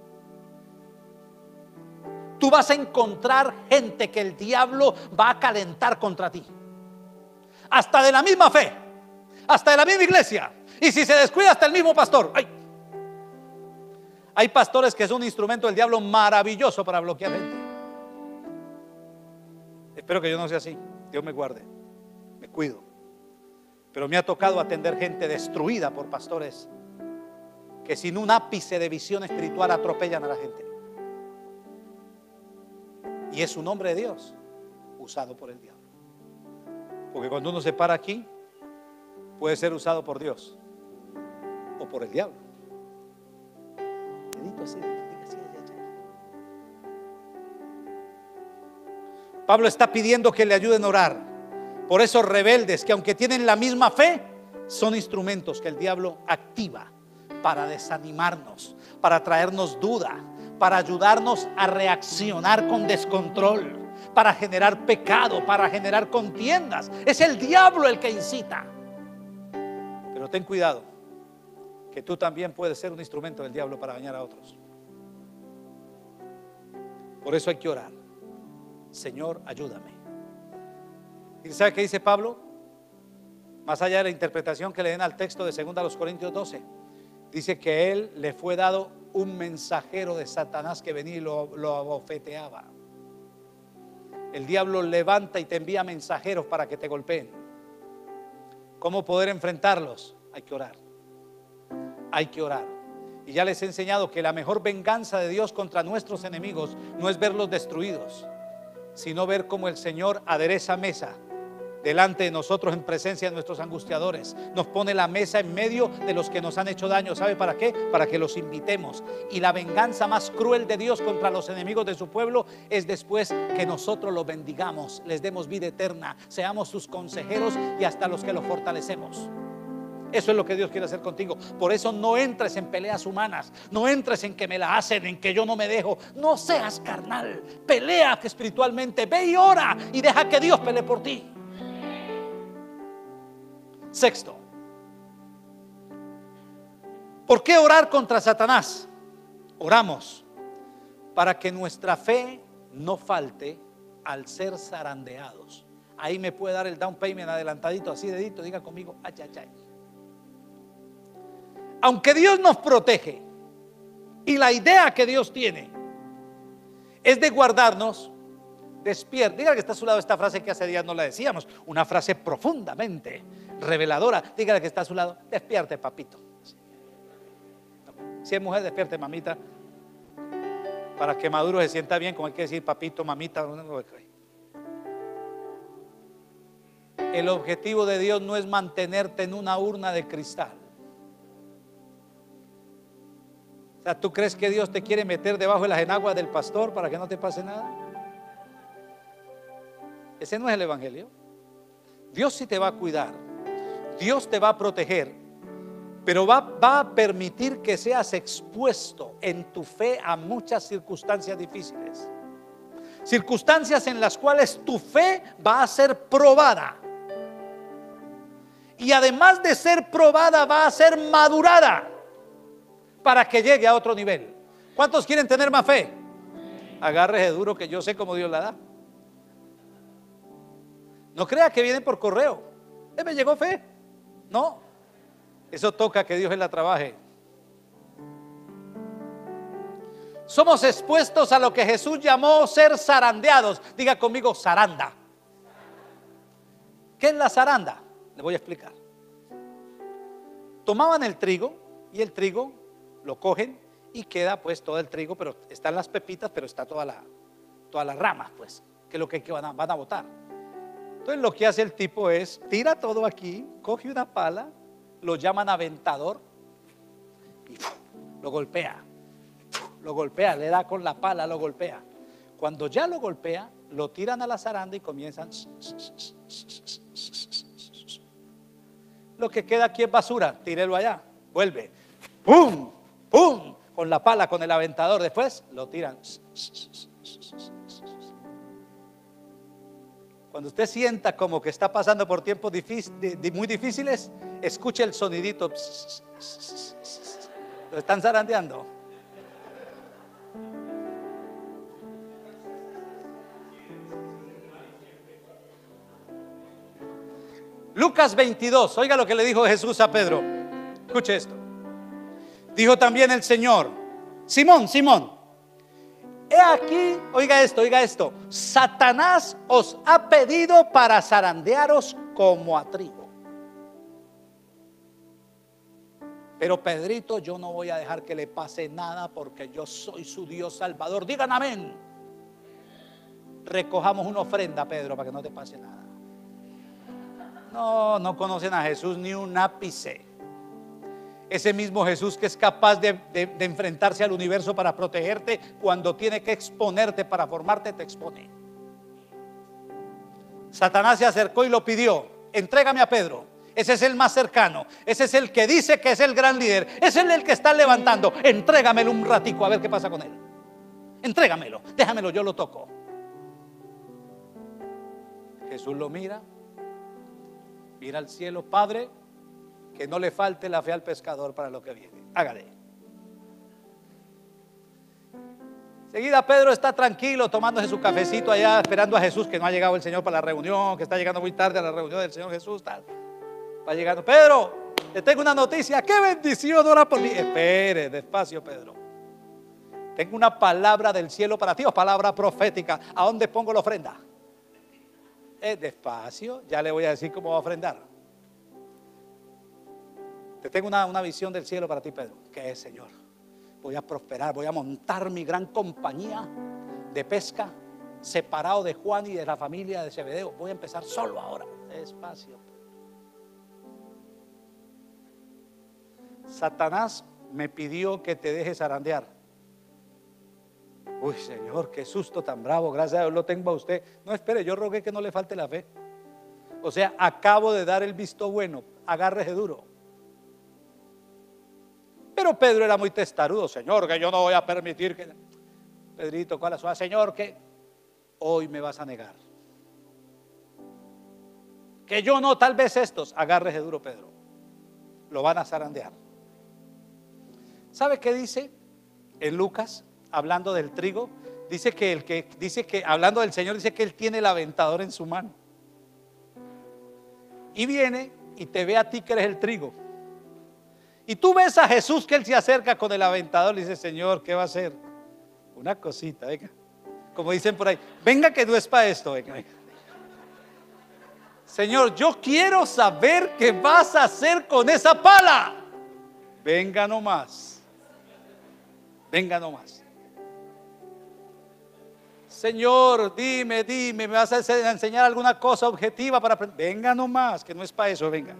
Tú vas a encontrar gente que el diablo va a calentar contra ti. Hasta de la misma fe, hasta de la misma iglesia. Y si se descuida, hasta el mismo pastor. ¡Ay! Hay pastores que son un instrumento del diablo maravilloso para bloquear gente. Espero que yo no sea así. Dios me guarde, me cuido. Pero me ha tocado atender gente destruida por pastores que sin un ápice de visión espiritual atropellan a la gente. Y es un hombre de Dios usado por el diablo. Porque cuando uno se para aquí, puede ser usado por Dios o por el diablo. Pablo está pidiendo que le ayuden a orar por esos rebeldes que, aunque tienen la misma fe, son instrumentos que el diablo activa para desanimarnos, para traernos duda, para ayudarnos a reaccionar con descontrol, para generar pecado, para generar contiendas. Es el diablo el que incita. Pero ten cuidado, que tú también puedes ser un instrumento del diablo para dañar a otros. Por eso hay que orar: Señor, ayúdame. ¿Y sabe qué dice Pablo? Más allá de la interpretación que le den al texto de segunda a los Corintios doce, dice que él le fue dado un mensajero de Satanás que venía y lo, lo abofeteaba. El diablo levanta y te envía mensajeros para que te golpeen. ¿Cómo poder enfrentarlos? Hay que orar. Hay que orar. Y ya les he enseñado que la mejor venganza de Dios contra nuestros enemigos no es verlos destruidos, sino ver cómo el Señor adereza mesa delante de nosotros en presencia de nuestros angustiadores. Nos pone la mesa en medio de los que nos han hecho daño. ¿Sabe para qué? Para que los invitemos. Y la venganza más cruel de Dios contra los enemigos de su pueblo es después que nosotros los bendigamos, les demos vida eterna, seamos sus consejeros y hasta los que los fortalecemos. Eso es lo que Dios quiere hacer contigo. Por eso no entres en peleas humanas, no entres en que me la hacen, en que yo no me dejo. No seas carnal, pelea espiritualmente, ve y ora y deja que Dios pelee por ti. Sexto, ¿Por qué orar contra Satanás? Oramos para que nuestra fe no falte al ser zarandeados. Ahí me puede dar el down payment adelantadito, así dedito, diga conmigo, ay, ay, ay. Aunque Dios nos protege y la idea que Dios tiene es de guardarnos, despierta. Dígale que está a su lado esta frase que hace días no la decíamos, una frase profundamente reveladora. Dígale que está a su lado, despierte, papito. Si es mujer, despierte, mamita. Para que Maduro se sienta bien, como hay que decir papito, mamita. El objetivo de Dios no es mantenerte en una urna de cristal. O sea, ¿tú crees que Dios te quiere meter debajo de las enaguas del pastor para que no te pase nada? Ese no es el evangelio. Dios sí te va a cuidar, Dios te va a proteger, pero va, va a permitir que seas expuesto en tu fe a muchas circunstancias difíciles. Circunstancias en las cuales tu fe va a ser probada. Y además de ser probada, va a ser madurada para que llegue a otro nivel. ¿Cuántos quieren tener más fe? Agárrese duro, que yo sé cómo Dios la da. No crea que viene por correo. ¿Eh, me llegó fe? No. Eso toca que Dios la trabaje. Somos expuestos a lo que Jesús llamó ser zarandeados. Diga conmigo, zaranda. ¿Qué es la zaranda? Le voy a explicar. Tomaban el trigo y el trigo lo cogen y queda pues todo el trigo, pero están las pepitas, pero está toda la, todas las ramas, pues, que es lo que, que van, a, van a botar. Entonces lo que hace el tipo es, tira todo aquí, coge una pala, lo llaman aventador y ¡puf! Lo golpea, ¡puf! Lo golpea, le da con la pala, lo golpea. Cuando ya lo golpea, lo tiran a la zaranda y comienzan. Lo que queda aquí es basura, tírelo allá, vuelve, ¡pum! ¡Pum! Con la pala, con el aventador, después lo tiran. Cuando usted sienta como que está pasando por tiempos difíciles, muy difíciles, escuche el sonidito. Lo están zarandeando. Lucas veintidós, oiga lo que le dijo Jesús a Pedro. Escuche esto. Dijo también el Señor: Simón, Simón, he aquí, oiga esto, oiga esto, Satanás os ha pedido para zarandearos como a trigo. Pero Pedrito, yo no voy a dejar que le pase nada, porque yo soy su Dios Salvador. Digan amén. Recojamos una ofrenda, Pedro, para que no te pase nada. No, no conocen a Jesús ni un ápice. Ese mismo Jesús que es capaz de, de, de enfrentarse al universo para protegerte, cuando tiene que exponerte para formarte, te expone. Satanás se acercó y lo pidió: entrégame a Pedro. Ese es el más cercano, ese es el que dice que es el gran líder, ese es el que está levantando. Entrégamelo un ratico a ver qué pasa con él. Entrégamelo, déjamelo, yo lo toco. Jesús lo mira, mira al cielo: Padre, que no le falte la fe al pescador para lo que viene. Hágale. Seguida Pedro está tranquilo, tomándose su cafecito allá, esperando a Jesús, que no ha llegado el Señor para la reunión, que está llegando muy tarde a la reunión del Señor Jesús, tal. Va llegando. Pedro, te tengo una noticia. ¡Qué bendición! Ora por mí. Espere, despacio, Pedro. Tengo una palabra del cielo para ti, o palabra profética. ¿A dónde pongo la ofrenda? Eh, despacio, ya le voy a decir cómo va a ofrendar. Te tengo una, una visión del cielo para ti, Pedro. ¿Qué es, Señor? Voy a prosperar, voy a montar mi gran compañía de pesca, separado de Juan y de la familia de Zebedeo. Voy a empezar solo ahora. Despacio. Satanás me pidió que te dejes zarandear. Uy, Señor, qué susto tan bravo. Gracias a Dios lo tengo a usted. No, espere, yo rogué que no le falte la fe. O sea, acabo de dar el visto bueno. Agárrese duro. Pero Pedro era muy testarudo. Señor, que yo no voy a permitir que... Pedrito, ¿cuál es su? Señor, que hoy me vas a negar. Que yo no, tal vez estos. Agárrese duro, Pedro. Lo van a zarandear. ¿Sabe qué dice en Lucas, hablando del trigo? Dice que el que dice que hablando del Señor, dice que Él tiene el aventador en su mano. Y viene y te ve a ti que eres el trigo. Y tú ves a Jesús que Él se acerca con el aventador y dice: Señor, ¿qué va a hacer? Una cosita, venga. Como dicen por ahí, venga que no es para esto, venga, venga. Señor, yo quiero saber qué vas a hacer con esa pala. Venga nomás. Venga nomás. Señor, dime, dime, ¿me vas a enseñar alguna cosa objetiva para aprender? Venga nomás, que no es para eso, venga.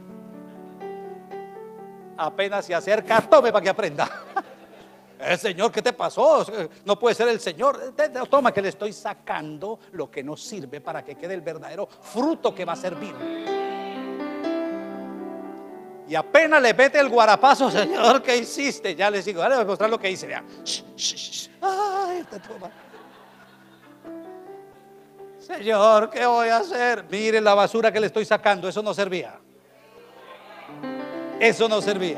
Apenas se acerca, tome para que aprenda. El Señor, ¿qué te pasó? No puede ser el Señor. Toma que le estoy sacando lo que no sirve para que quede el verdadero fruto que va a servir. Y apenas le mete el guarapazo: Señor, ¿qué hiciste? Ya les digo, ahora voy a mostrar lo que hice. Vea. Ay, te toma. Señor, ¿qué voy a hacer? Mire la basura que le estoy sacando. Eso no servía. Eso no servía.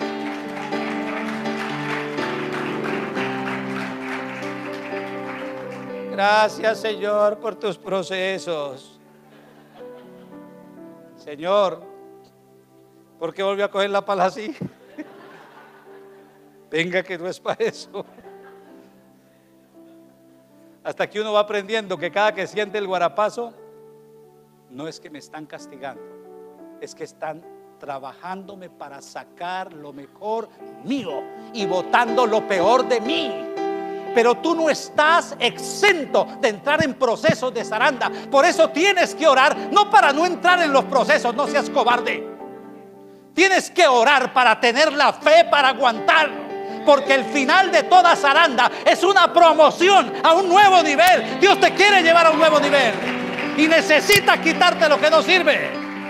Gracias, Señor, por tus procesos. Señor, ¿por qué volvió a coger la pala así? Venga que no es para eso. Hasta que uno va aprendiendo que cada que siente el guarapazo, no es que me están castigando, es que están trabajándome para sacar lo mejor mío y botando lo peor de mí. Pero tú no estás exento de entrar en procesos de zaranda. Por eso tienes que orar, no para no entrar en los procesos, no seas cobarde. Tienes que orar para tener la fe para aguantar, porque el final de toda zaranda es una promoción a un nuevo nivel. Dios te quiere llevar a un nuevo nivel y necesita quitarte lo que no sirve.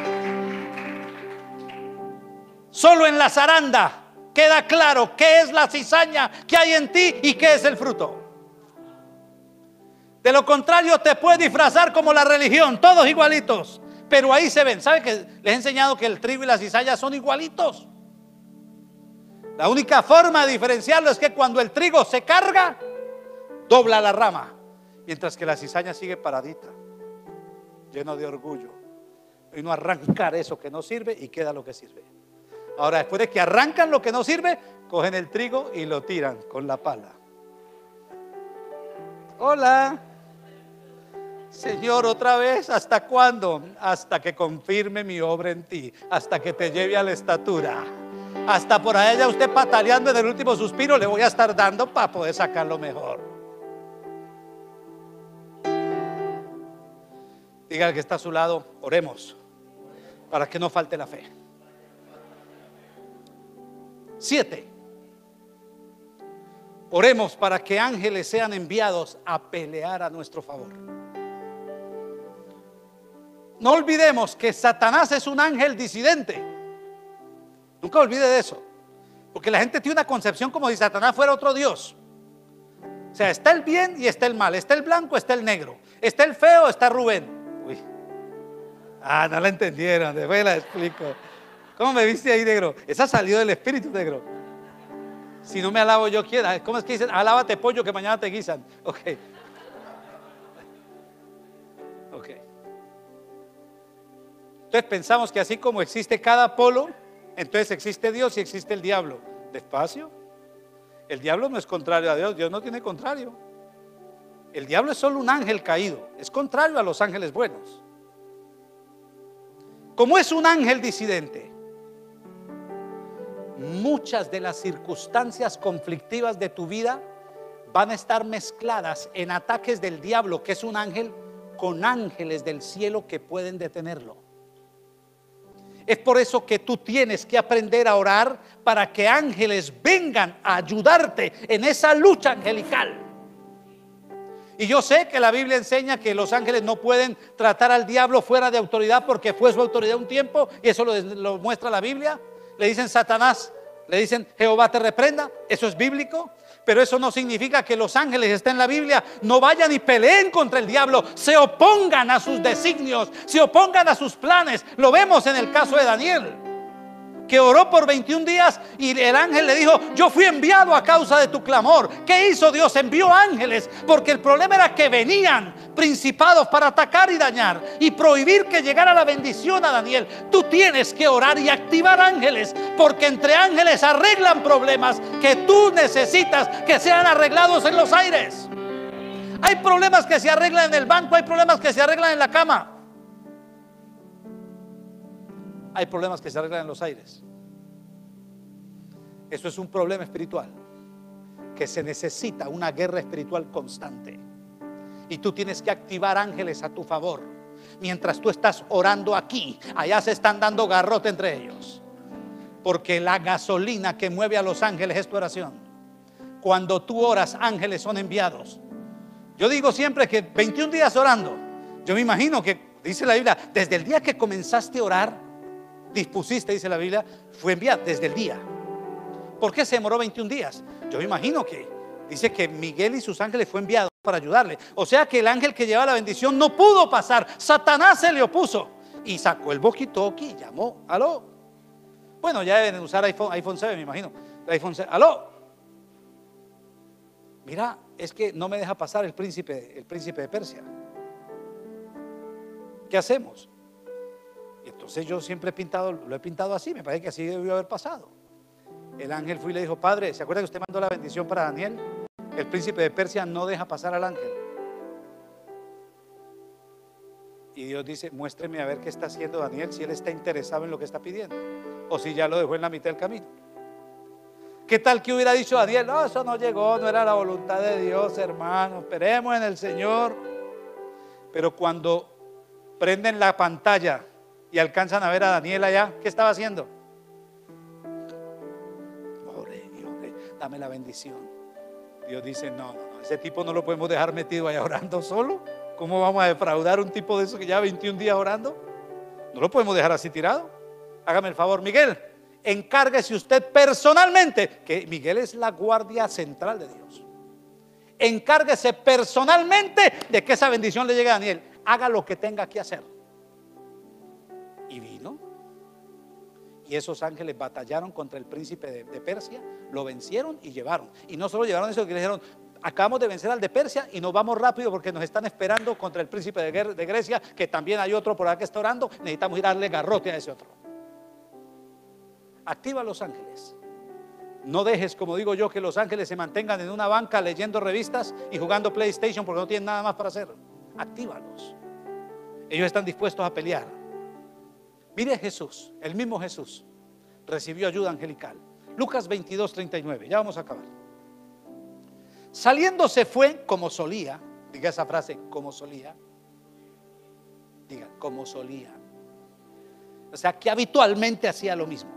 Solo en la zaranda queda claro qué es la cizaña que hay en ti y qué es el fruto. De lo contrario, te puedes disfrazar como la religión, todos igualitos, pero ahí se ven. ¿Sabe que les he enseñado que el trigo y la cizaña son igualitos? La única forma de diferenciarlo es que cuando el trigo se carga, dobla la rama, mientras que la cizaña sigue paradita, lleno de orgullo. Y no arrancar eso que no sirve y queda lo que sirve. Ahora, después de que arrancan lo que no sirve, cogen el trigo y lo tiran con la pala. Hola. Señor, otra vez, ¿hasta cuándo? Hasta que confirme mi obra en ti, hasta que te lleve a la estatura. Hasta por allá usted pataleando en el último suspiro, le voy a estar dando para poder sacarlo mejor. Diga al que está a su lado: oremos para que no falte la fe. Siete, oremos para que ángeles sean enviados a pelear a nuestro favor. No olvidemos que Satanás es un ángel disidente. Nunca olvide de eso, porque la gente tiene una concepción como si Satanás fuera otro Dios. O sea, está el bien y está el mal, está el blanco, está el negro, está el feo, está Rubén. Uy. Ah, no la entendieron, después la explico. ¿Cómo me viste ahí, negro? Esa salió del espíritu, negro. Si no me alabo yo, quiera. ¿Cómo es que dicen? Alábate, pollo, que mañana te guisan. Ok. Ok. Entonces pensamos que así como existe cada polo, entonces existe Dios y existe el diablo. Despacio. El diablo no es contrario a Dios. Dios no tiene contrario. El diablo es solo un ángel caído. Es contrario a los ángeles buenos. Como es un ángel disidente, muchas de las circunstancias conflictivas de tu vida van a estar mezcladas en ataques del diablo, que es un ángel, con ángeles del cielo que pueden detenerlo. Es por eso que tú tienes que aprender a orar para que ángeles vengan a ayudarte en esa lucha angelical. Y yo sé que la Biblia enseña que los ángeles no pueden tratar al diablo fuera de autoridad, porque fue su autoridad un tiempo, y eso lo, lo muestra la Biblia. Le dicen Satanás, le dicen Jehová te reprenda, eso es bíblico. Pero eso no significa que los ángeles, está en la Biblia, no vayan y peleen contra el diablo, se opongan a sus designios, se opongan a sus planes. Lo vemos en el caso de Daniel. que oró por veintiún días y el ángel le dijo: yo fui enviado a causa de tu clamor. ¿Qué hizo Dios? Envió ángeles, porque el problema era que venían principados para atacar y dañar y prohibir que llegara la bendición a Daniel. Tú tienes que orar y activar ángeles, porque entre ángeles arreglan problemas que tú necesitas que sean arreglados en los aires. Hay problemas que se arreglan en el banco, hay problemas que se arreglan en la cama, hay problemas que se arreglan en los aires. Eso es un problema espiritual, que se necesita una guerra espiritual constante. Y tú tienes que activar ángeles a tu favor. Mientras tú estás orando aquí, allá se están dando garrote entre ellos. Porque la gasolina que mueve a los ángeles es tu oración. Cuando tú oras, ángeles son enviados. Yo digo siempre que veintiún días orando, yo me imagino que, dice la Biblia, desde el día que comenzaste a orar, dispusiste, dice la Biblia, fue enviado desde el día. ¿Por qué se demoró veintiún días? Yo me imagino que dice que Miguel y sus ángeles fue enviado para ayudarle. O sea que el ángel que lleva la bendición no pudo pasar. Satanás se le opuso y sacó el walkie-talkie y llamó: aló. Bueno, ya deben usar iPhone, iPhone siete, me imagino. El iPhone siete, aló. Mira, es que no me deja pasar el príncipe, el príncipe de Persia. ¿Qué hacemos? Y entonces yo siempre he pintado, lo he pintado así, me parece que así debió haber pasado. El ángel fue y le dijo: padre, ¿se acuerda que usted mandó la bendición para Daniel? El príncipe de Persia no deja pasar al ángel. Y Dios dice: muéstreme a ver qué está haciendo Daniel, si él está interesado en lo que está pidiendo, o si ya lo dejó en la mitad del camino. ¿Qué tal que hubiera dicho Daniel: no, eso no llegó, no era la voluntad de Dios, hermano, esperemos en el Señor? Pero cuando prenden la pantalla y alcanzan a ver a Daniel allá, ¿qué estaba haciendo? Ore y ore, dame la bendición. Dios dice: no, no, no, ese tipo no lo podemos dejar metido allá orando solo. ¿Cómo vamos a defraudar a un tipo de eso que ya veintiún días orando? No lo podemos dejar así tirado. Hágame el favor, Miguel, encárguese usted personalmente, que Miguel es la guardia central de Dios. Encárguese personalmente de que esa bendición le llegue a Daniel. Haga lo que tenga que hacer. Y vino. Y esos ángeles batallaron contra el príncipe de, de Persia, lo vencieron y llevaron. Y no solo llevaron eso, que le dijeron: acabamos de vencer al de Persia y nos vamos rápido porque nos están esperando contra el príncipe de, de Grecia, que también hay otro por acá que está orando. Necesitamos ir a darle garrote a ese otro. Activa a los ángeles. No dejes, como digo yo, que los ángeles se mantengan en una banca leyendo revistas y jugando PlayStation porque no tienen nada más para hacer. Actívalos. Ellos están dispuestos a pelear. Mire, Jesús, el mismo Jesús recibió ayuda angelical. Lucas veintidós, treinta y nueve, ya vamos a acabar. Saliendo se fue como solía. Diga esa frase: como solía. Diga: como solía. O sea, que habitualmente hacía lo mismo.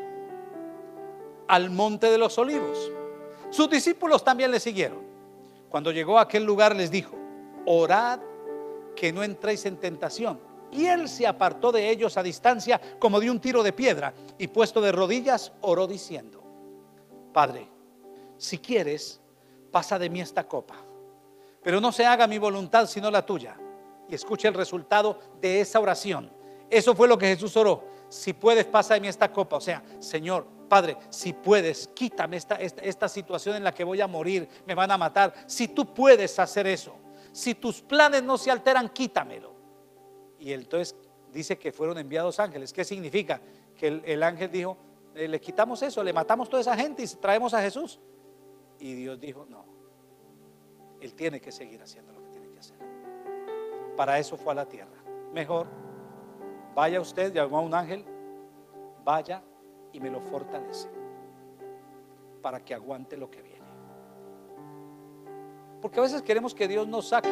Al monte de los olivos. Sus discípulos también le siguieron. Cuando llegó a aquel lugar les dijo: orad que no entréis en tentación. Y él se apartó de ellos a distancia como de un tiro de piedra, y puesto de rodillas oró diciendo: Padre, si quieres, pasa de mí esta copa, pero no se haga mi voluntad sino la tuya. Y escucha el resultado de esa oración. Eso fue lo que Jesús oró: si puedes, pasa de mí esta copa. O sea, Señor, Padre, si puedes, quítame esta, esta, esta situación en la que voy a morir, me van a matar. Si tú puedes hacer eso, si tus planes no se alteran, quítamelo. Y entonces dice que fueron enviados ángeles. ¿Qué significa? Que el, el ángel dijo: eh, le quitamos eso, le matamos toda esa gente y traemos a Jesús. Y Dios dijo: no, él tiene que seguir haciendo lo que tiene que hacer. Para eso fue a la tierra. Mejor vaya usted, llamó a un ángel, vaya y me lo fortalece para que aguante lo que viene. Porque a veces queremos que Dios nos saque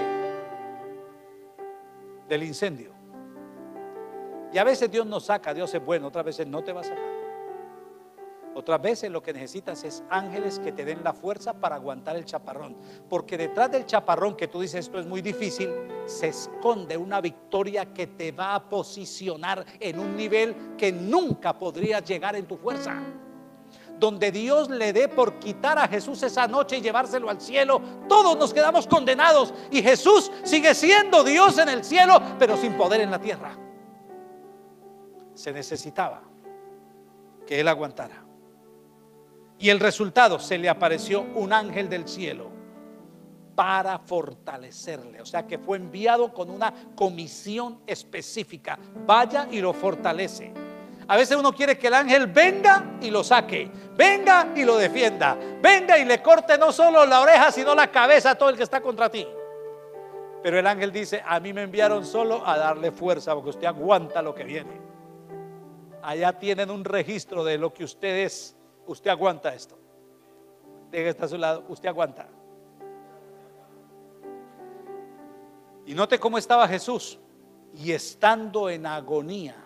del incendio, y a veces Dios nos saca. Dios es bueno, otras veces no te va a sacar. Otras veces lo que necesitas es ángeles que te den la fuerza para aguantar el chaparrón, porque detrás del chaparrón que tú dices esto es muy difícil, se esconde una victoria que te va a posicionar en un nivel que nunca podrías llegar en tu fuerza. Donde Dios le dé por quitar a Jesús esa noche y llevárselo al cielo, todos nos quedamos condenados, y Jesús sigue siendo Dios en el cielo, pero sin poder en la tierra. Se necesitaba que él aguantara. Y el resultado, se le apareció un ángel del cielo para fortalecerle. O sea que fue enviado con una comisión específica. Vaya y lo fortalece. A veces uno quiere que el ángel venga y lo saque, venga y lo defienda, venga y le corte no solo la oreja sino la cabeza a todo el que está contra ti. Pero el ángel dice: a mí me enviaron solo a darle fuerza, porque usted aguanta lo que viene. Allá tienen un registro de lo que usted es. Usted aguanta esto. Deje estar a su lado, usted aguanta. Y note cómo estaba Jesús. Y estando en agonía,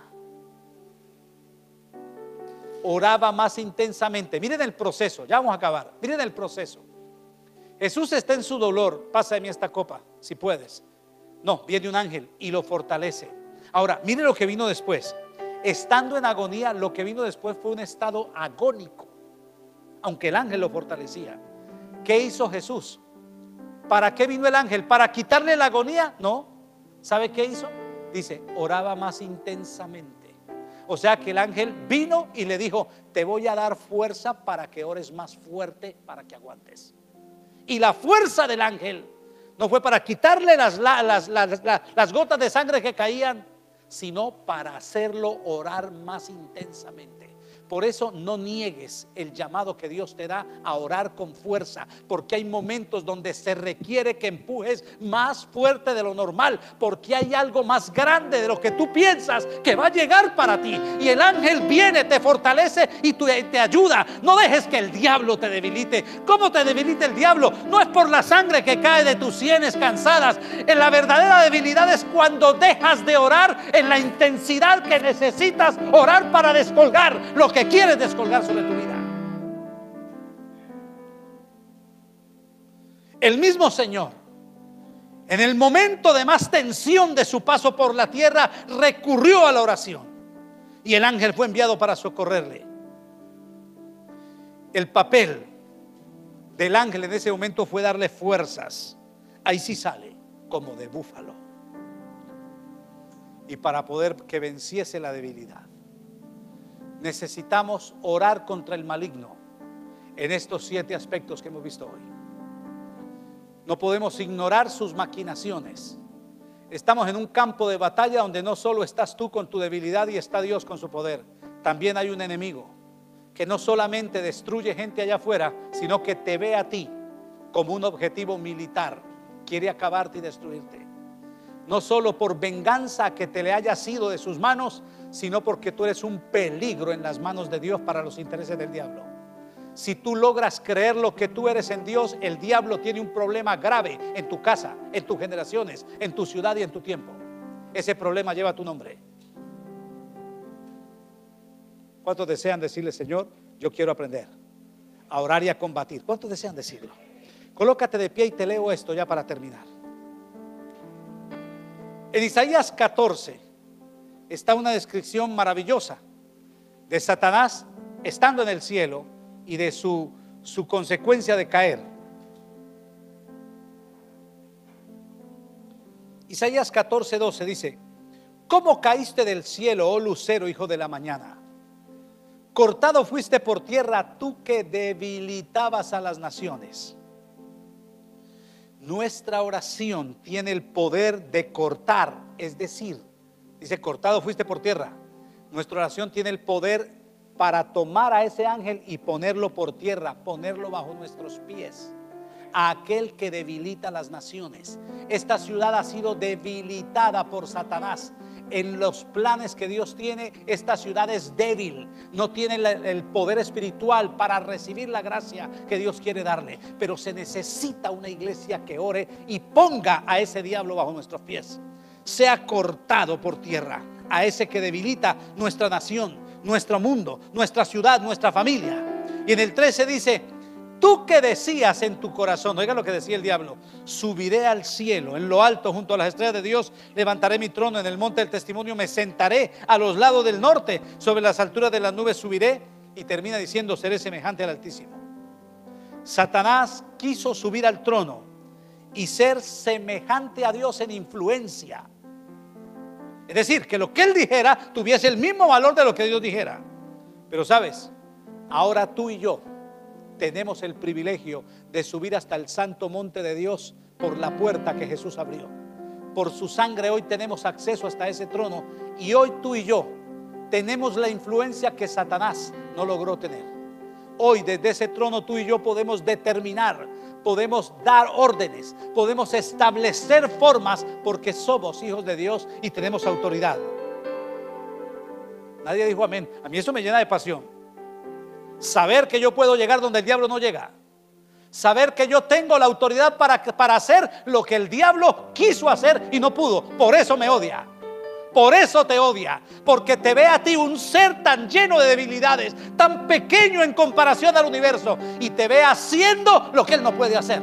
oraba más intensamente. Miren el proceso, ya vamos a acabar. Miren el proceso. Jesús está en su dolor. Pásame esta copa, si puedes. No, viene un ángel y lo fortalece. Ahora, miren lo que vino después. Estando en agonía, lo que vino después fue un estado agónico, aunque el ángel lo fortalecía. ¿Qué hizo Jesús? ¿Para qué vino el ángel? ¿Para quitarle la agonía? No. ¿Sabe qué hizo? Dice: oraba más intensamente. O sea que el ángel vino y le dijo: te voy a dar fuerza para que ores más fuerte, para que aguantes. Y la fuerza del ángel no fue para quitarle las, las, las, las, las gotas de sangre que caían, sino para hacerlo orar más intensamente. Por eso no niegues el llamado que Dios te da a orar con fuerza, porque hay momentos donde se requiere que empujes más fuerte de lo normal, porque hay algo más grande de lo que tú piensas que va a llegar para ti. Y el ángel viene, te fortalece y te ayuda. No dejes que el diablo te debilite. ¿Cómo te debilita el diablo? No es por la sangre que cae de tus sienes cansadas. En la verdadera debilidad es cuando dejas de orar en la intensidad que necesitas orar para descolgar lo que quieres descolgar sobre tu vida. El mismo Señor, en el momento de más tensión de su paso por la tierra, recurrió a la oración y el ángel fue enviado para socorrerle. El papel del ángel en ese momento fue darle fuerzas. Ahí sí sale como de búfalo, y para poder que venciese la debilidad. Necesitamos orar contra el maligno en estos siete aspectos que hemos visto hoy. No podemos ignorar sus maquinaciones. Estamos en un campo de batalla donde no solo estás tú con tu debilidad y está Dios con su poder. También hay un enemigo que no solamente destruye gente allá afuera, sino que te ve a ti como un objetivo militar. Quiere acabarte y destruirte. No solo por venganza que te le haya sido de sus manos, sino porque tú eres un peligro en las manos de Dios para los intereses del diablo. Si tú logras creer lo que tú eres en Dios, el diablo tiene un problema grave en tu casa, en tus generaciones, en tu ciudad y en tu tiempo. Ese problema lleva tu nombre. ¿Cuántos desean decirle: Señor, yo quiero aprender a orar y a combatir? ¿Cuántos desean decirlo? Colócate de pie y te leo esto ya para terminar. En Isaías catorce está una descripción maravillosa de Satanás estando en el cielo y de su, su consecuencia de caer. Isaías catorce doce dice: ¿cómo caíste del cielo, oh lucero, hijo de la mañana? Cortado fuiste por tierra, tú que debilitabas a las naciones. Nuestra oración tiene el poder de cortar, es decir, dice: cortado fuiste por tierra. Nuestra oración tiene el poder para tomar a ese ángel y ponerlo por tierra, ponerlo bajo nuestros pies, a aquel que debilita las naciones. Esta ciudad ha sido debilitada por Satanás. En los planes que Dios tiene, esta ciudad es débil, no tiene el poder espiritual para recibir la gracia que Dios quiere darle. Pero se necesita una iglesia que ore y ponga a ese diablo bajo nuestros pies. Sea cortado por tierra a ese que debilita nuestra nación, nuestro mundo, nuestra ciudad, nuestra familia. Y en el trece dice: tú que decías en tu corazón, oiga lo que decía el diablo: subiré al cielo, en lo alto junto a las estrellas de Dios levantaré mi trono, en el monte del testimonio me sentaré, a los lados del norte, sobre las alturas de las nubes subiré. Y termina diciendo: seré semejante al Altísimo. Satanás quiso subir al trono y ser semejante a Dios en influencia, es decir, que lo que él dijera tuviese el mismo valor de lo que Dios dijera. Pero sabes, ahora tú y yo tenemos el privilegio de subir hasta el santo monte de Dios por la puerta que Jesús abrió. Por su sangre hoy tenemos acceso hasta ese trono, y hoy tú y yo tenemos la influencia que Satanás no logró tener. Hoy desde ese trono tú y yo podemos determinar, podemos dar órdenes, podemos establecer formas, porque somos hijos de Dios y tenemos autoridad. Nadie dijo amén. A mí eso me llena de pasión. Saber que yo puedo llegar donde el diablo no llega. Saber que yo tengo la autoridad para, para hacer lo que el diablo quiso hacer y no pudo. Por eso me odia. Por eso te odia. Porque te ve a ti un ser tan lleno de debilidades, tan pequeño en comparación al universo, y te ve haciendo lo que él no puede hacer.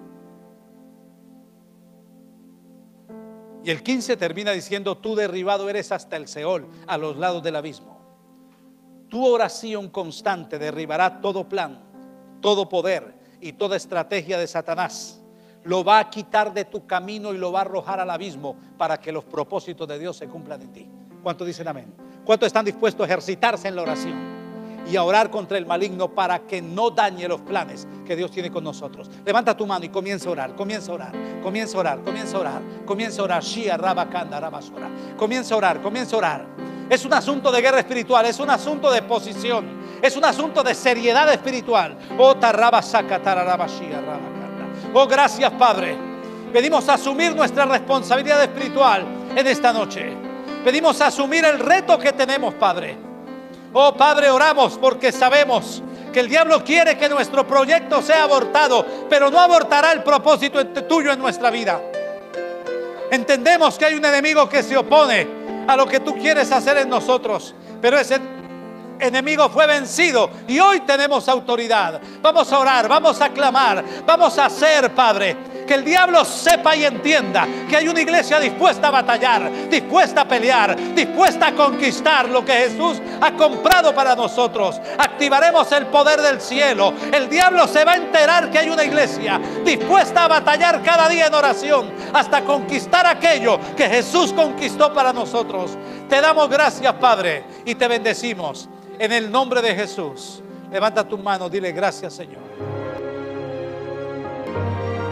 Y el quince termina diciendo: tú derribado eres hasta el Seol, a los lados del abismo. Tu oración constante derribará todo plan, todo poder y toda estrategia de Satanás. Lo va a quitar de tu camino y lo va a arrojar al abismo para que los propósitos de Dios se cumplan en ti. ¿Cuántos dicen amén? ¿Cuántos están dispuestos a ejercitarse en la oración y a orar contra el maligno para que no dañe los planes que Dios tiene con nosotros? Levanta tu mano y comienza a orar, comienza a orar, comienza a orar, comienza a orar, comienza a orar, Shia, Rabakanda, Rabasura. Comienza a orar, comienza a orar. Es un asunto de guerra espiritual, es un asunto de posición, es un asunto de seriedad espiritual. Oh, tarabasaka, tararabashia, rabakanda. Oh, gracias, Padre. Pedimos asumir nuestra responsabilidad espiritual en esta noche. Pedimos asumir el reto que tenemos, Padre. Oh, Padre, oramos porque sabemos que el diablo quiere que nuestro proyecto sea abortado, pero no abortará el propósito tuyo en nuestra vida. Entendemos que hay un enemigo que se opone a lo que tú quieres hacer en nosotros, pero ese enemigo fue vencido y hoy tenemos autoridad. Vamos a orar, vamos a clamar, vamos a hacer, Padre, que el diablo sepa y entienda que hay una iglesia dispuesta a batallar, dispuesta a pelear, dispuesta a conquistar lo que Jesús ha comprado para nosotros. Activaremos el poder del cielo. El diablo se va a enterar que hay una iglesia dispuesta a batallar cada día en oración hasta conquistar aquello que Jesús conquistó para nosotros. Te damos gracias, Padre, y te bendecimos en el nombre de Jesús. Levanta tu mano, dile: gracias, Señor.